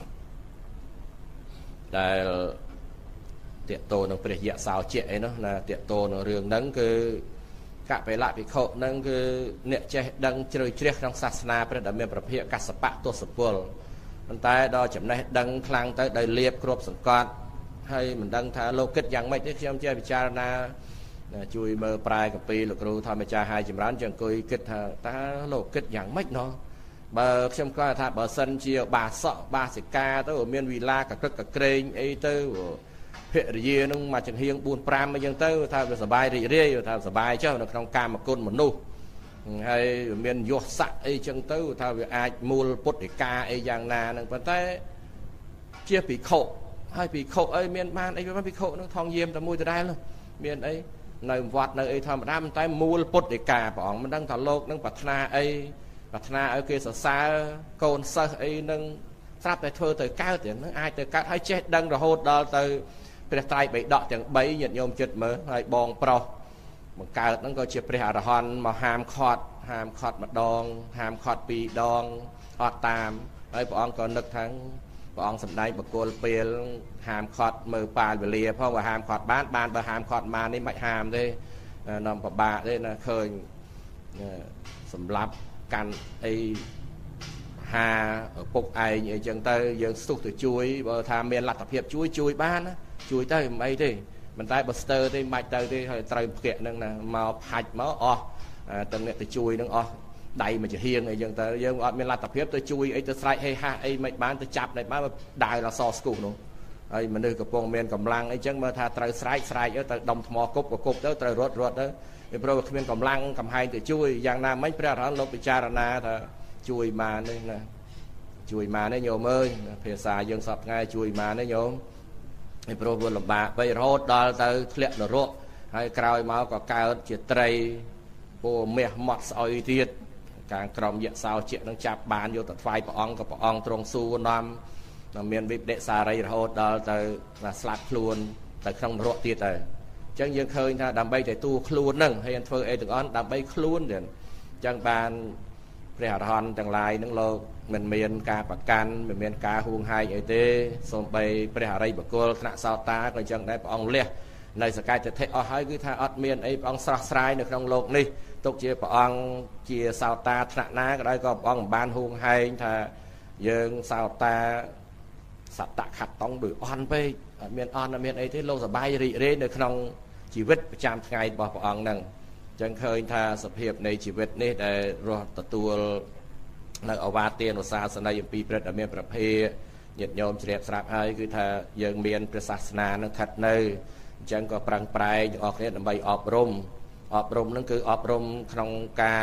ដែលតេតោនឹងព្រះយៈសោជាអីនោះណាតេតោនឹងរឿងហ្នឹងគឺកបិលៈភិក្ខុហ្នឹងគឺអ្នកចេះដឹងជ្រៅជ្រះក្នុងសាសនាព្រះដែលមានប្រភពកសបៈទសពលប៉ុន្តែដល់ចំណេះដឹងខ្លាំងទៅដោយលៀបគ្របសង្កត់ហើយមិនដឹងថាលោកគិតយ៉ាងម៉េចទេខ្ញុំចេះពិចារណាជួយមើលប្រែកាពីលោកគ្រូធម្មចារ្យហើយចម្រើនជាអង្គុយគិតថាតើលោកគិតយ៉ាងម៉េចណោះបើខ្ញុំគាត់ថាបើសិនជាបាសកបាសិកាទៅមានវិឡាកក្រឹកកក្រែងអីទៅភរិយានឹងមកចង្ហៀងបួនប្រាំអីចឹងទៅថាវាសบายរីករាយថាសบายចុះនៅក្នុងកាមគុណមនុស្សហើយមានយសស័កអីចឹងទៅថាវាអាចមូលពុទ្ធិកាអីយ៉ាងណានឹងប៉ុន្តែជាភិក្ខុហើយភិក្ខុអីមានបានអីភិក្ខុនឹងថងយាមតែមួយដដែលមានអីនៅវត្តនៅអីធម្មតាប៉ុន្តែមូលពុទ្ធិកាព្រះអង្គមិនដឹងថាលោកនឹងប្រាថ្នាអីប្រាថ្នាឲ្យគេសរសើរកូនសិស្សអីនឹងស្រាប់តែធ្វើទៅកើតទៀតនឹងអាចទៅកើតហើយចេះដឹងរហូតដល់ទៅព្រះត្រៃបិដកទាំងបីញាតិញោមចិត្តមើលហើយបងប្រុសបង្កើតហ្នឹងក៏ជាព្រះអរហន្តមកហាមឃាត់ហាមឃាត់ម្ដងហាមឃាត់ពីរដងអត់តាមហើយព្រះអង្គក៏នឹកថាព្រះអង្គសម្ដែងបកគលពេលហាមឃាត់មើលប៉ាលវេលាផងបើហាមឃាត់បានបានបើហាមឃាត់បាននេះមិនហាមទេនាំពិបាកទេណាឃើញសម្រាប់កាន់អីហាពុកឯងអីចឹងទៅយើងស្ទុះទៅជួយបើថាមានលទ្ធភាពជួយជួយបានណាជួយទៅមិនអីទេមិនតែបើស្ទើរទេមិនបាច់ទៅទេហើយត្រូវភក្តិហ្នឹងណាមកផាច់មកអស់ទាំងអ្នកទៅជួយហ្នឹងអស់ដៃមកជាហៀងអីចឹងទៅយើងអត់មានលទ្ធភាពទៅជួយអីទៅស្រែកហេហាអីមិនបានទៅចាប់តែបានដាវអសស្គូនោះហើយមនុស្សកំពុងមានកម្លាំងអីចឹងមើលថាត្រូវស្រែកស្រែកទៅដុំថ្មគប់ក៏គប់ទៅត្រូវរត់រត់ទៅពីព្រោះគ្មានកម្លាំងកំហែងទៅជួយយ៉ាងណាមិញព្រះអរហន្តលោកពិចារណាថាជួយបានទេណាជួយបានទេញោមអើយភាសាយើងសពថ្ងៃជួយបានទេញោមពីព្រោះវាលំបាកបីរហូតដល់ទៅធ្លាក់នរកហើយក្រោយមកក៏កើតជាត្រីពោមាសម៉ត់ស្អុយទៀតការក្រមយៈសោជានឹងចាប់បានយកទៅថ្វាយព្រះអង្គក៏ព្រះអង្គទ្រង់សួរនាំមានវិបដិសារីរហូតដល់ទៅស្លាប់ខ្លួនទៅក្នុងនរកទៀតទៅអញ្ចឹងយើងឃើញថាដើម្បីតែទូខ្លួនហ្នឹងហើយធ្វើអីទាំងអស់ដើម្បីខ្លួនទៀតអញ្ចឹងបានព្រះអរហន្តទាំងឡាយនឹងលោកមិនមានការប្រកាន់មិនមានការហួងហែងអីទេសូម្បីព្រះអរិយបុគ្គលថ្នាក់សោតាក៏អញ្ចឹងដែរព្រះអង្គលះនៅសកាយតិថិអស់ហើយគឺថាអត់មានអីព្រះអង្គស្រស់ស្រាយនៅក្នុងโลกនេះទុកជាព្រះអង្គជាសោតាថ្នាក់ណាក៏ដោយក៏ព្រះអង្គមិនបានហួងហែងថាយើងសោតាសតខត្តង់ដោយអន់ពេកអត់មានអន់អត់មានអីទេលោកសប្បាយរីករាយនៅក្នុងជីវិតប្រចាំថ្ងៃរបស់ព្រះអង្គហ្នឹងចឹងឃើញថាសភាពនៃជីវិតនេះដែលរស់ទទួលនៅអវាទានុសាសន័យអំពីព្រះដែលមានប្រភេទញាតិញោមជ្រាបស្រាប់ហើយគឺថាយើងមានព្រះសាសនានឹងស្ថិតនៅអញ្ចឹងក៏ប្រឹងប្រែងទាំងអស់គ្នាដើម្បីអប់រំអប់រំនឹងគឺអប់រំក្នុងការ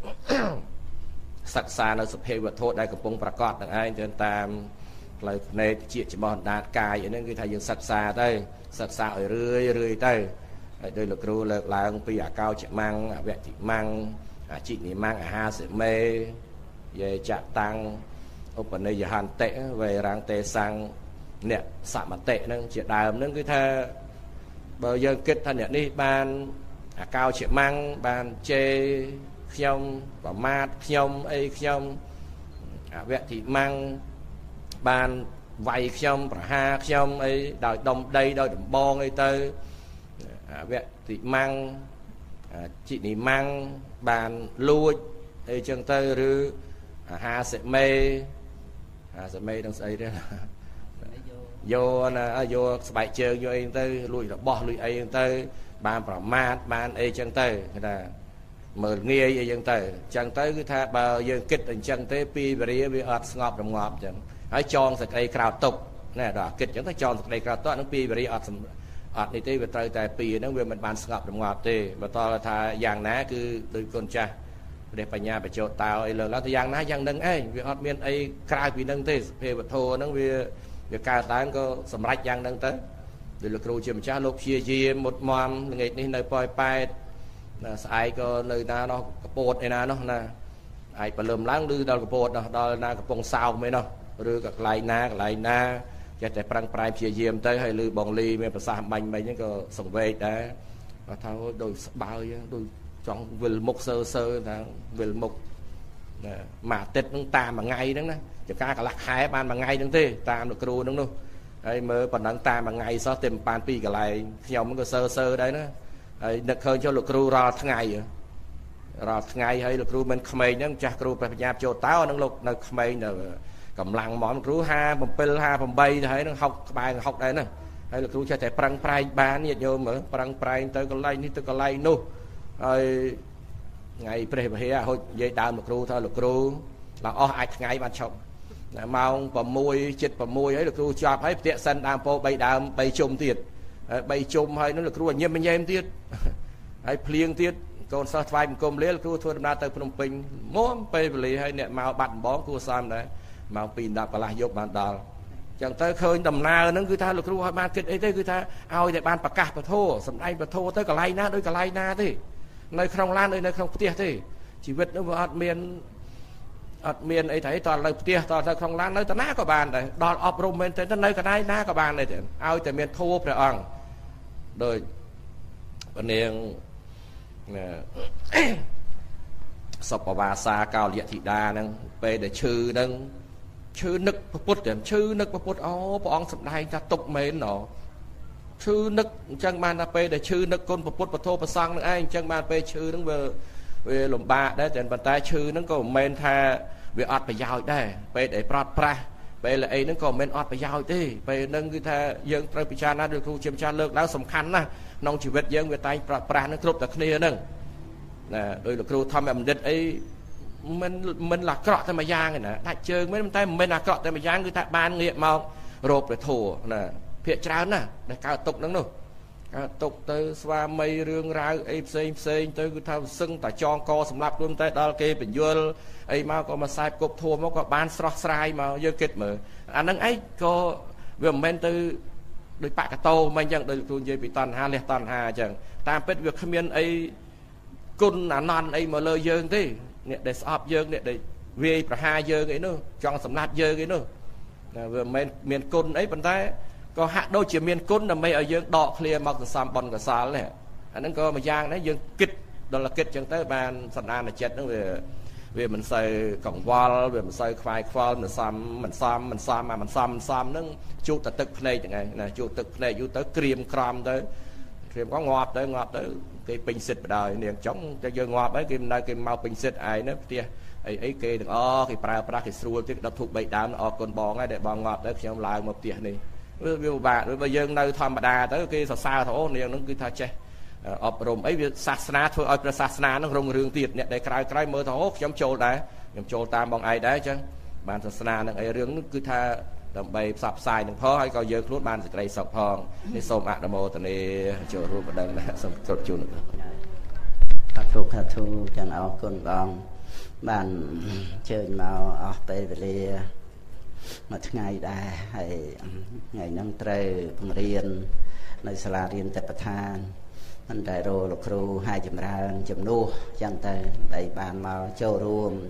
សិក្សានៅសភាវត្ថុដែលកំពុងប្រកបនឹងឯងទៅតាមផ្លូវភ្នែកជាច្បោះអណ្ដាតកាយហ្នឹងគឺថាយើងសិក្សាទៅសិក្សាឲ្យរឿយរឿយទៅហើយដោយលោកគ្រូលើកឡើងពីអកោចមាំងអវតិមាំងអជិនិមាំងអាហាសិមេយេចតាំងឧបនិយហន្តិវេរាំងទេសੰអ្នកសមតិហ្នឹងជាដើមហ្នឹងគឺថាបើយើងគិតថាអ្នកនេះបានអកោចមាំងបានជេរខ្ញុំប្រមាថខ្ញុំអីខ្ញុំអវតិមាំងបានវាយខ្ញុំប្រហារខ្ញុំអីដោយដុំដីដោយដំបងអីទៅអវតិមាំងជីនិមាំងបានលួចអីចឹងទៅឬអាហាសិមេ à sẽ mê đang xây đấy vô nè vô bài chơi vô anh tới lùi là bỏ lùi ấy tới bàn bảo mát bàn ấy chân tới là mở nghe ấy chân tới chân tới cứ tha bao giờ kết thành chân tới pi bì bì ọt ngọt đồng ngọt chẳng hãy chọn sạch đây cào tục nè đó kết chẳng thấy chọn sạch đây cào tục nó pi bì ọt ọt này tới về tới tại pi nó về mình bàn ngọt đồng ngọt thì và to là tha giang ná cứ đôi con cha để phải nhà phải chỗ tao ấy là thì giang ná giang nâng ấy vì ọt miền ấy cào vì nâng thế về vật thô nó về việc cao tán có sầm rách giang nâng tới để lực cừu chiêm cha lục chia chia một mòn ngày này nơi poi pai ai có nơi na nó bột này na nó nè ai phải lườm láng đưa đâu cái bột đó đó na cái bông sao mấy nó đưa các lại na các lại na cho trẻ prang prai chia diêm tới hay lư bong ly mấyภาษาbành mấy những cái sòng về đấy và thao đôi bao đôi chọn vil mục sơ sơ là vil mục mà tết nó ta mà ngay đó nè cho ca cả lạc hai ban mà ngay đứng thế ta được cừu đúng không ấy mới còn đang ta mà ngay sao tìm pan pi cả lại nhau mới có sơ sơ đấy nữa được hơn cho lực cừu ra tháng ngày ra tháng ngày hay lực cừu mình không mấy nhá cha cừu phải nhà cho táo nó lục nó không mấy là cầm lăng món cừu ha bầm pil ha bầm bay thấy nó học bài học đấy nè hay lực cừu cho trẻ prang prai bán nhiệt nhôm mở prang prai tới cái lay tới cái lay nu rồi ngày pre về hồi dây đào lực cừu thôi lực cừu là o ai ngày mà chồng màu bầm môi chết bầm môi ấy lực cừu chọc ấy tiện sân đam po bay đam bay chôm tiệt bay chôm hay nó lực cừu nhiễm mình nhiễm tiệt hay plieng tiệt còn sao vai mình cùng lấy cừu thua na tới Phnom Penh muốn bay về hay nè màu bắn bóng cừu sam đấy màu pin đạp là dục bàn đào chẳng tới khơi đầm na nó cứ tha lực cừu ban kết ấy tới cứ tha ao để ban bạc cả bạc thô sầm ai bạc thô tới cả lay na đôi cả lay na thế nơi không lan nơi nơi không tiệt thế chỉ biết nó vào miền ọt miền ấy thấy toàn lời tia toàn là không lan nơi ta ná có bàn này đòn ọp rùm bên tới nơi cái này ná có bàn này thì ao tại miền thô phải ăn rồi bên này sập vào bà xa cao liệt thị đa nâng về để chư nâng chư nức bút điểm chư nức bút ó bọn sập này ta tục mến nó chư nức chẳng bàn ta về để chư nức con bút bút thô bút sang nữa anh chẳng bàn về chư nâng về về lồng ba đấy trên bàn tay chư nó có men tha về ọt phải giao đây về để prot pra về là ấy nó có men ọt phải giao đi về nâng cái tha dương trai picha na được thu chiêm cha lược đáng sầm khăn na nông chỉ biết dương về tay prot pra nó cướp được kia nâng nè đôi là kêu thăm em đứt ấy mình mình là cọ tay mà giang này nè đại chơi mấy tay mình là cọ tay mà giang người ta ban nghiệm màu rộp để thổ nè phía trán nè để cao tục nâng đâu tục tới xóa mây rương rau ấy xem xem tới cứ thao sưng tại tròn co sầm lạp luôn tới đó kê bình dương ấy mà có mà sai cục thua mà có ban sọt sai mà dơ kết mở anh đang ấy có vừa men từ đôi bạc cả tô mình chẳng đôi tuôn dây bị toàn hà liệt toàn hà chẳng tam biết việc khăm miên ấy côn là non ấy mà lơ dương thế nè để sọp dương nè để về cả hai dương ấy nữa tròn sầm lạp dương ấy nữa vừa men miền côn ấy bàn tay có hạ đôi chỉ miền côn là mấy ở dương đọ clear mặc sam bòn cả sál này anh đang có mà giang đấy dương kịch đó là kịch chẳng tới bàn sẵn an là chết nó về về mình xây cổng wall về mình xây khoai khoai mình sam mình sam mình sam mà mình sam sam nó chu tật tực này chẳng ngày này chu tực này chu tới cream cram tới cream có ngọt tới ngọt tới cái pin xịt đời niềng chống cho dương ngọt ấy kim này kim mau pin xịt ai nữa tia ấy ấy kê được o cái pra pra cái sưu cái đập thuộc bậy đám o con bò ngay để bò ngọt đấy khi ông lại một tia này với bạn bây giờ nơi thầm đà tới cái sao sao thổ niềng nó cứ tha che ọp rùm ấy việc sát na thôi ở sát na nó rung rương tiệt nè để cài cài mơ thổ giống trâu đấy giống trâu tam bằng ai đấy chứ bàn sát na nó ấy rương nó cứ tha đầm bay sập sai đừng phó hay coi giờ luôn bàn cái sập hòn đi xôm ạ đầm tận này chỗ rùm ở đây là xôm chốt chun thật thuộc thật thu cho nó con con bàn chơi màu ở tây về một ngày đã hay ngày năm trời riêng nơi sala riêng tập than anh đại rô lục ru hai chấm ra chấm nô chẳng tới đầy bàn màu châu ruộng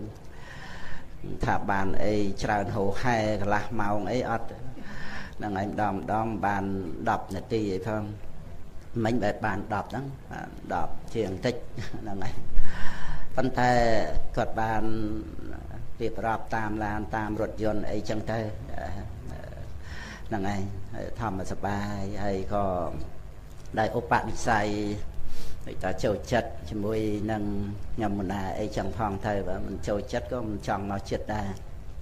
thả bàn ấy tràn hồ hai là màu ấy ớt là ngày đom đom bàn đọc là ti vậy không mấy bài bàn đọc đó đọc chuyện tích là ngày phân tay cột bàn việc rạp tam lan tam rột dồn ấy chẳng tới là ngày thầm mà sắp bài hay có đại ốp bạn xài người ta trâu chất chỉ môi nâng nhầm một là ấy chẳng phong thời và mình trâu chất có một chồng nó chết ra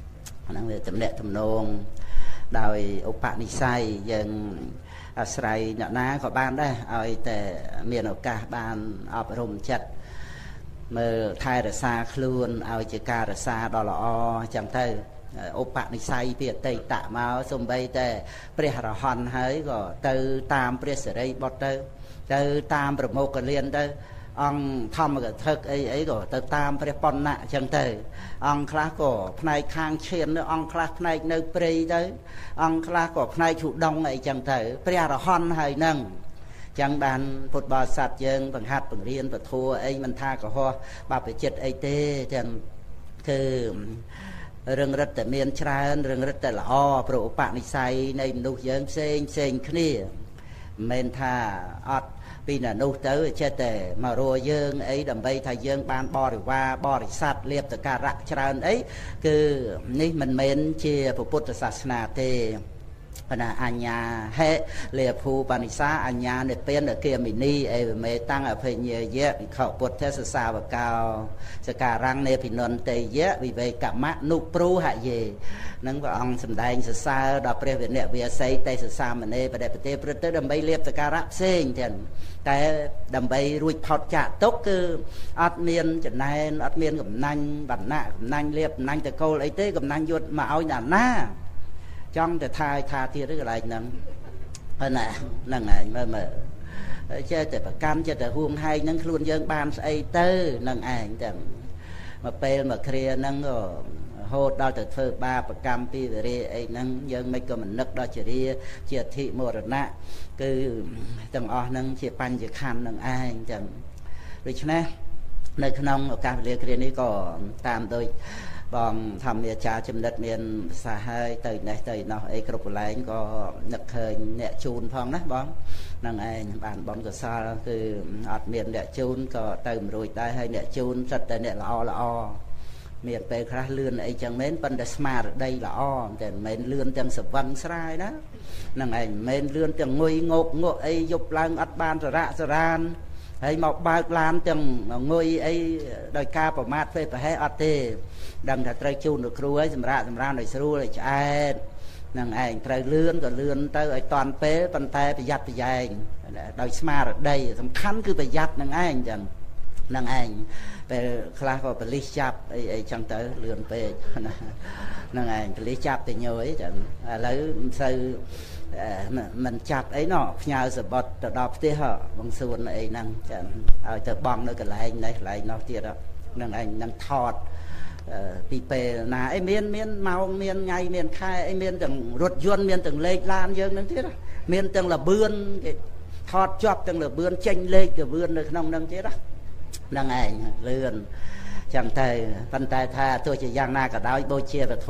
ហ្នឹងវាតំណែងទំនងដោយឧបនិស្ស័យយើងអាស្រ័យអ្នកណាក៏បានដែរឲ្យតែមានឱកាសបានអប់រំចិត្តមើលថែរក្សាខ្លួនឲ្យជាការរក្សាដ៏ល្អអញ្ចឹងទៅឧបនិស្ស័យពីអតីតមកសំបីតែព្រះអរហន្តហើយក៏ទៅតាមព្រះសិរីបុត្រទៅទៅតាមប្រមុខកលៀនទៅអង្គធម្មកថាអីអីក៏ទៅតាមព្រះបណ្ណៈអញ្ចឹងទៅអង្គខ្លះក៏ផ្នែកខាងឈានទៅអង្គខ្លះផ្នែកនៅព្រៃទៅអង្គខ្លះក៏ផ្នែកជុដងអីចឹងទៅព្រះអរហន្តហើយនឹងចឹងបានពុទ្ធបរិស័ទយើងបង្ហាត់បង្រៀនពធអីមិនថាកុហកបព្វជិតអីទេទាំងគឺរឿងរឹតតែមានច្រើនរឿងរឹតតែល្អព្រោះឧបនិស្ស័យនៃមនុស្សយើងផ្សេងផ្សេងគ្នាមិនមែនថាអត់ពីណានោះទៅចេះតែមករੂយើងអីដើម្បីថាយើងបានបរិវារបរិស័ទលៀបតការៈច្រើនអីគឺនេះមិនមែនជាពុទ្ធសាសនាទេណាអញ្ញាហេលេភូបនិសាអញ្ញានិព្វានគាមិនីអេវមេតាំងអភញ្ញាយៈវិខពុទ្ធសសាវកោសការังនេភិនន្តេយៈវិវេកមៈនុព្រូហយេនឹងព្រះអង្គសម្ដែងសរសើរដល់ព្រះវិនយវាស័យទេសសាមណេរបដិបត្តិព្រឹទ្ធទៅដើម្បីលៀបសការៈផ្សេងទៀតតែដើម្បីរួចផុតចាកទុកគឺអត់មានចំណែនអត់មានកំណាញ់បណ្ណៈកំណាញ់លៀបកំណាញ់តកូលអីទេកំណាញ់យុទ្ធមកឲ្យណាណាចង់តែថាឲ្យថាទៀតឬកន្លែងហ្នឹងហ្នឹងហ្នឹងឯងមើលមើលចេះតែប្រកាន់ចេះតែហួងហែងហ្នឹងខ្លួនយើងបានស្អីទៅហ្នឹងឯងទាំងមកពេលមកគ្រាហ្នឹងក៏ហូតដល់ទៅធ្វើបាបកម្មពីវិរិយអីហ្នឹងយើងមិនក៏មិននឹកដល់ជារាជាអធិមរណៈគឺទាំងអស់ហ្នឹងជាបញ្ញខណ្ឌហ្នឹងឯងចឹងដូច្នេះនៅក្នុងឱកាសវេលាគ្រានេះក៏តាមដូចបងធម្មអាចារ្យចំណិតមានភាសាហើយទៅនេះទៅនោះអីគ្រប់កន្លែងក៏នឹកឃើញអ្នកជូនផងណាបងហ្នឹងឯងបានបនកសលគឺអត់មានអ្នកជូនក៏ទៅមិនរួចដែរហើយអ្នកជូនសិតតែអ្នកល្អល្អមានពេលខ្លះលឿនអីចឹងមែនប៉ុន្តែស្មារតីល្អតែមិនមែនលឿនទាំងសវឹងស្រាយណាហ្នឹងឯងមិនមែនលឿនទាំងងុយងោកងក់អីយប់ឡើងអត់បានសារៈសារ៉ានហើយមកបើកឡានទាំងងុយអីដោយការប្រមាថពេកប្រហែលអត់ទេដឹងថាត្រូវជូនលោកគ្រូហើយសម្រាប់សម្រាប់ឲ្យស្រួលឲ្យឆ្អែតនឹងឯងត្រូវលឿនក៏លឿនទៅឲ្យតាន់ពេលប៉ុន្តែប្រយ័ត្នប្រយែងដោយស្មារតីសំខាន់គឺប្រយ័ត្ននឹងឯងចឹងនឹងឯងពេលខ្លះក៏បលិសចាប់អីអីចឹងទៅលឿនពេកណានឹងឯងបលិសចាប់ទៅញយចឹងឥឡូវមិនសូវមិនចាប់អីណោះផ្ញើសបុតទៅដល់ផ្ទះបងសួនអីហ្នឹងចឹងឲ្យទៅបងនៅកន្លែងនេះកន្លែងនោះទៀតហ្នឹងឯងនឹងថតពីពេលណាអីមានមានម៉ោងមានថ្ងៃមានខែអីមានទាំងរថយន្តមានទាំងលេខឡានយើងហ្នឹងទៀតមានទាំងលបឿនគេថតជាប់ទាំងលបឿនចេញលេខលបឿននៅក្នុងហ្នឹងទៀតហ្នឹងឯងលឿនចឹងទៅប៉ុន្តែថាទោះជាយ៉ាងណាក៏ដោយបូជាពធ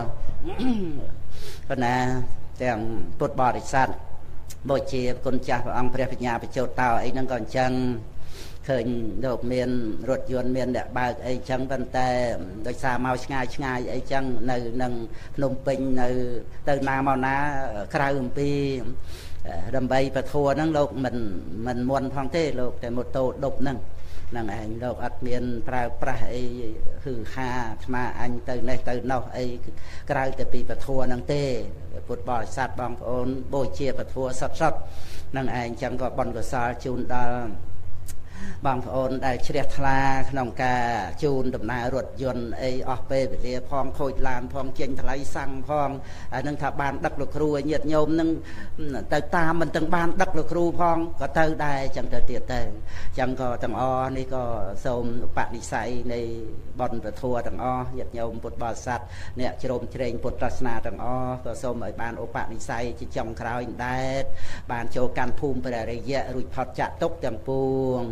ប៉ុន្តែទាំងពុទ្ធបរិស័ទបូជាគុណចាស់ព្រះអង្គព្រះបញ្ញាបច្ចោតតោអីហ្នឹងក៏អញ្ចឹងឃើញលោកមានរថយន្តមានអ្នកបើកអីចឹងប៉ុន្តែដោយសារមកឆ្ងាយឆ្ងាយអីចឹងនៅនឹងភ្នំពេញនៅទៅណាមកណាក្រៅអំពីដើម្បីពធហ្នឹងលោកមិនមិនមុនផងទេលោកតែម៉ូតូដប់ហ្នឹងហ្នឹងឯងលោកអត់មានប្រើប្រាស់អីគឺហាស្មាអញទៅនេះទៅនោះអីក្រៅតែពីពធហ្នឹងទេពុទ្ធបរិស័ទបងប្អូនបូជាពធសតសតហ្នឹងឯងចឹងក៏បនកុសលជូនដល់បងប្អូនដែលជ្រះថ្លាក្នុងការជូនដំណើររថយន្តអីអស់ពេលវេលាផងខូចឡានផងចេញថ្លៃសាំងផងអានឹងថាបានដឹកលោកគ្រូឲ្យញាតិញោមនឹងទៅតាមមិនទាំងបានដឹកលោកគ្រូផងក៏ទៅដែរចឹងទៅទៀតទៅចឹងក៏ទាំងអស់នេះក៏សូមឧបនិស្ស័យនៃបុណ្យពធទាំងអស់ញាតិញោមពុទ្ធបរិស័ទអ្នកជ្រោមជ្រែងពុទ្ធសាសនាទាំងអស់ក៏សូមឲ្យបានឧបនិស្ស័យជាចុងក្រោយដែរបានចូលកាន់ភូមិព្រះរិយៈរួចផុតចាកទុក្ខទាំងពួង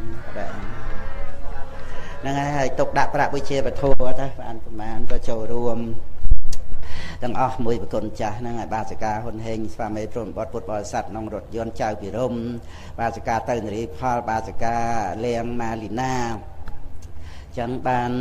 ហ្នឹងហើយទុកដាក់ប្រាក់វិជាពធទៅបានប្រមាណក៏ចូលរួមទាំងអស់មួយប្រគុណចាស់ហ្នឹងហើយបាសិកាហ៊ុនហេងស្វាមីព្រមបុត្រពុទ្ធបរិស័ទក្នុងរថយន្តចៅពិរមបាសិកាទៅនារីផលបាសិកាលៀងម៉ាលីណាចឹងបាន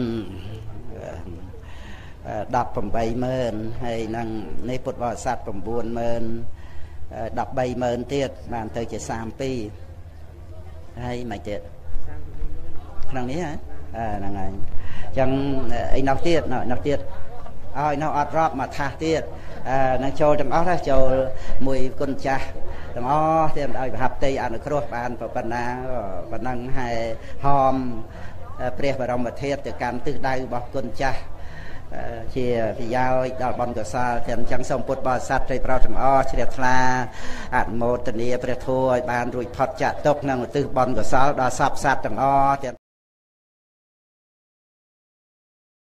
ដប់ប្រាំបីម៉ឺនហើយនឹងនេះពុទ្ធបរិស័ទ៩ម៉ឺនដប់បីម៉ឺនទៀតបានទៅជាសាមពីរហើយមិនទៀតក្នុងនេះហ៎ហ្នឹងហើយអញ្ចឹងអីនោះទៀតនោះទៀតឲ្យនៅអត់រាប់មកថាសទៀតនឹងចូលទាំងអស់ដែរចូលមួយគុណចាស់ទាំងអស់ទៀតឲ្យប្រហាប់តីអនុគ្រោះបានប៉ុណ្ណាប៉ុណ្ណឹងហើយហមព្រះបរមធាតុទៅកាន់ទិសដៅរបស់គុណចាស់ជាប្រយោជន៍ដល់បុណ្យកុសលទាំងចឹងសូមពុទ្ធបរិស័ទព្រៃប្រោទាំងអស់ជ្រះថ្លាអនុមោទនាព្រះធម៌ឲ្យបានរួចផុតចាកទុក្ខក្នុងឧទ្ទិសបុណ្យកុសលដល់សពសត្វទាំងអស់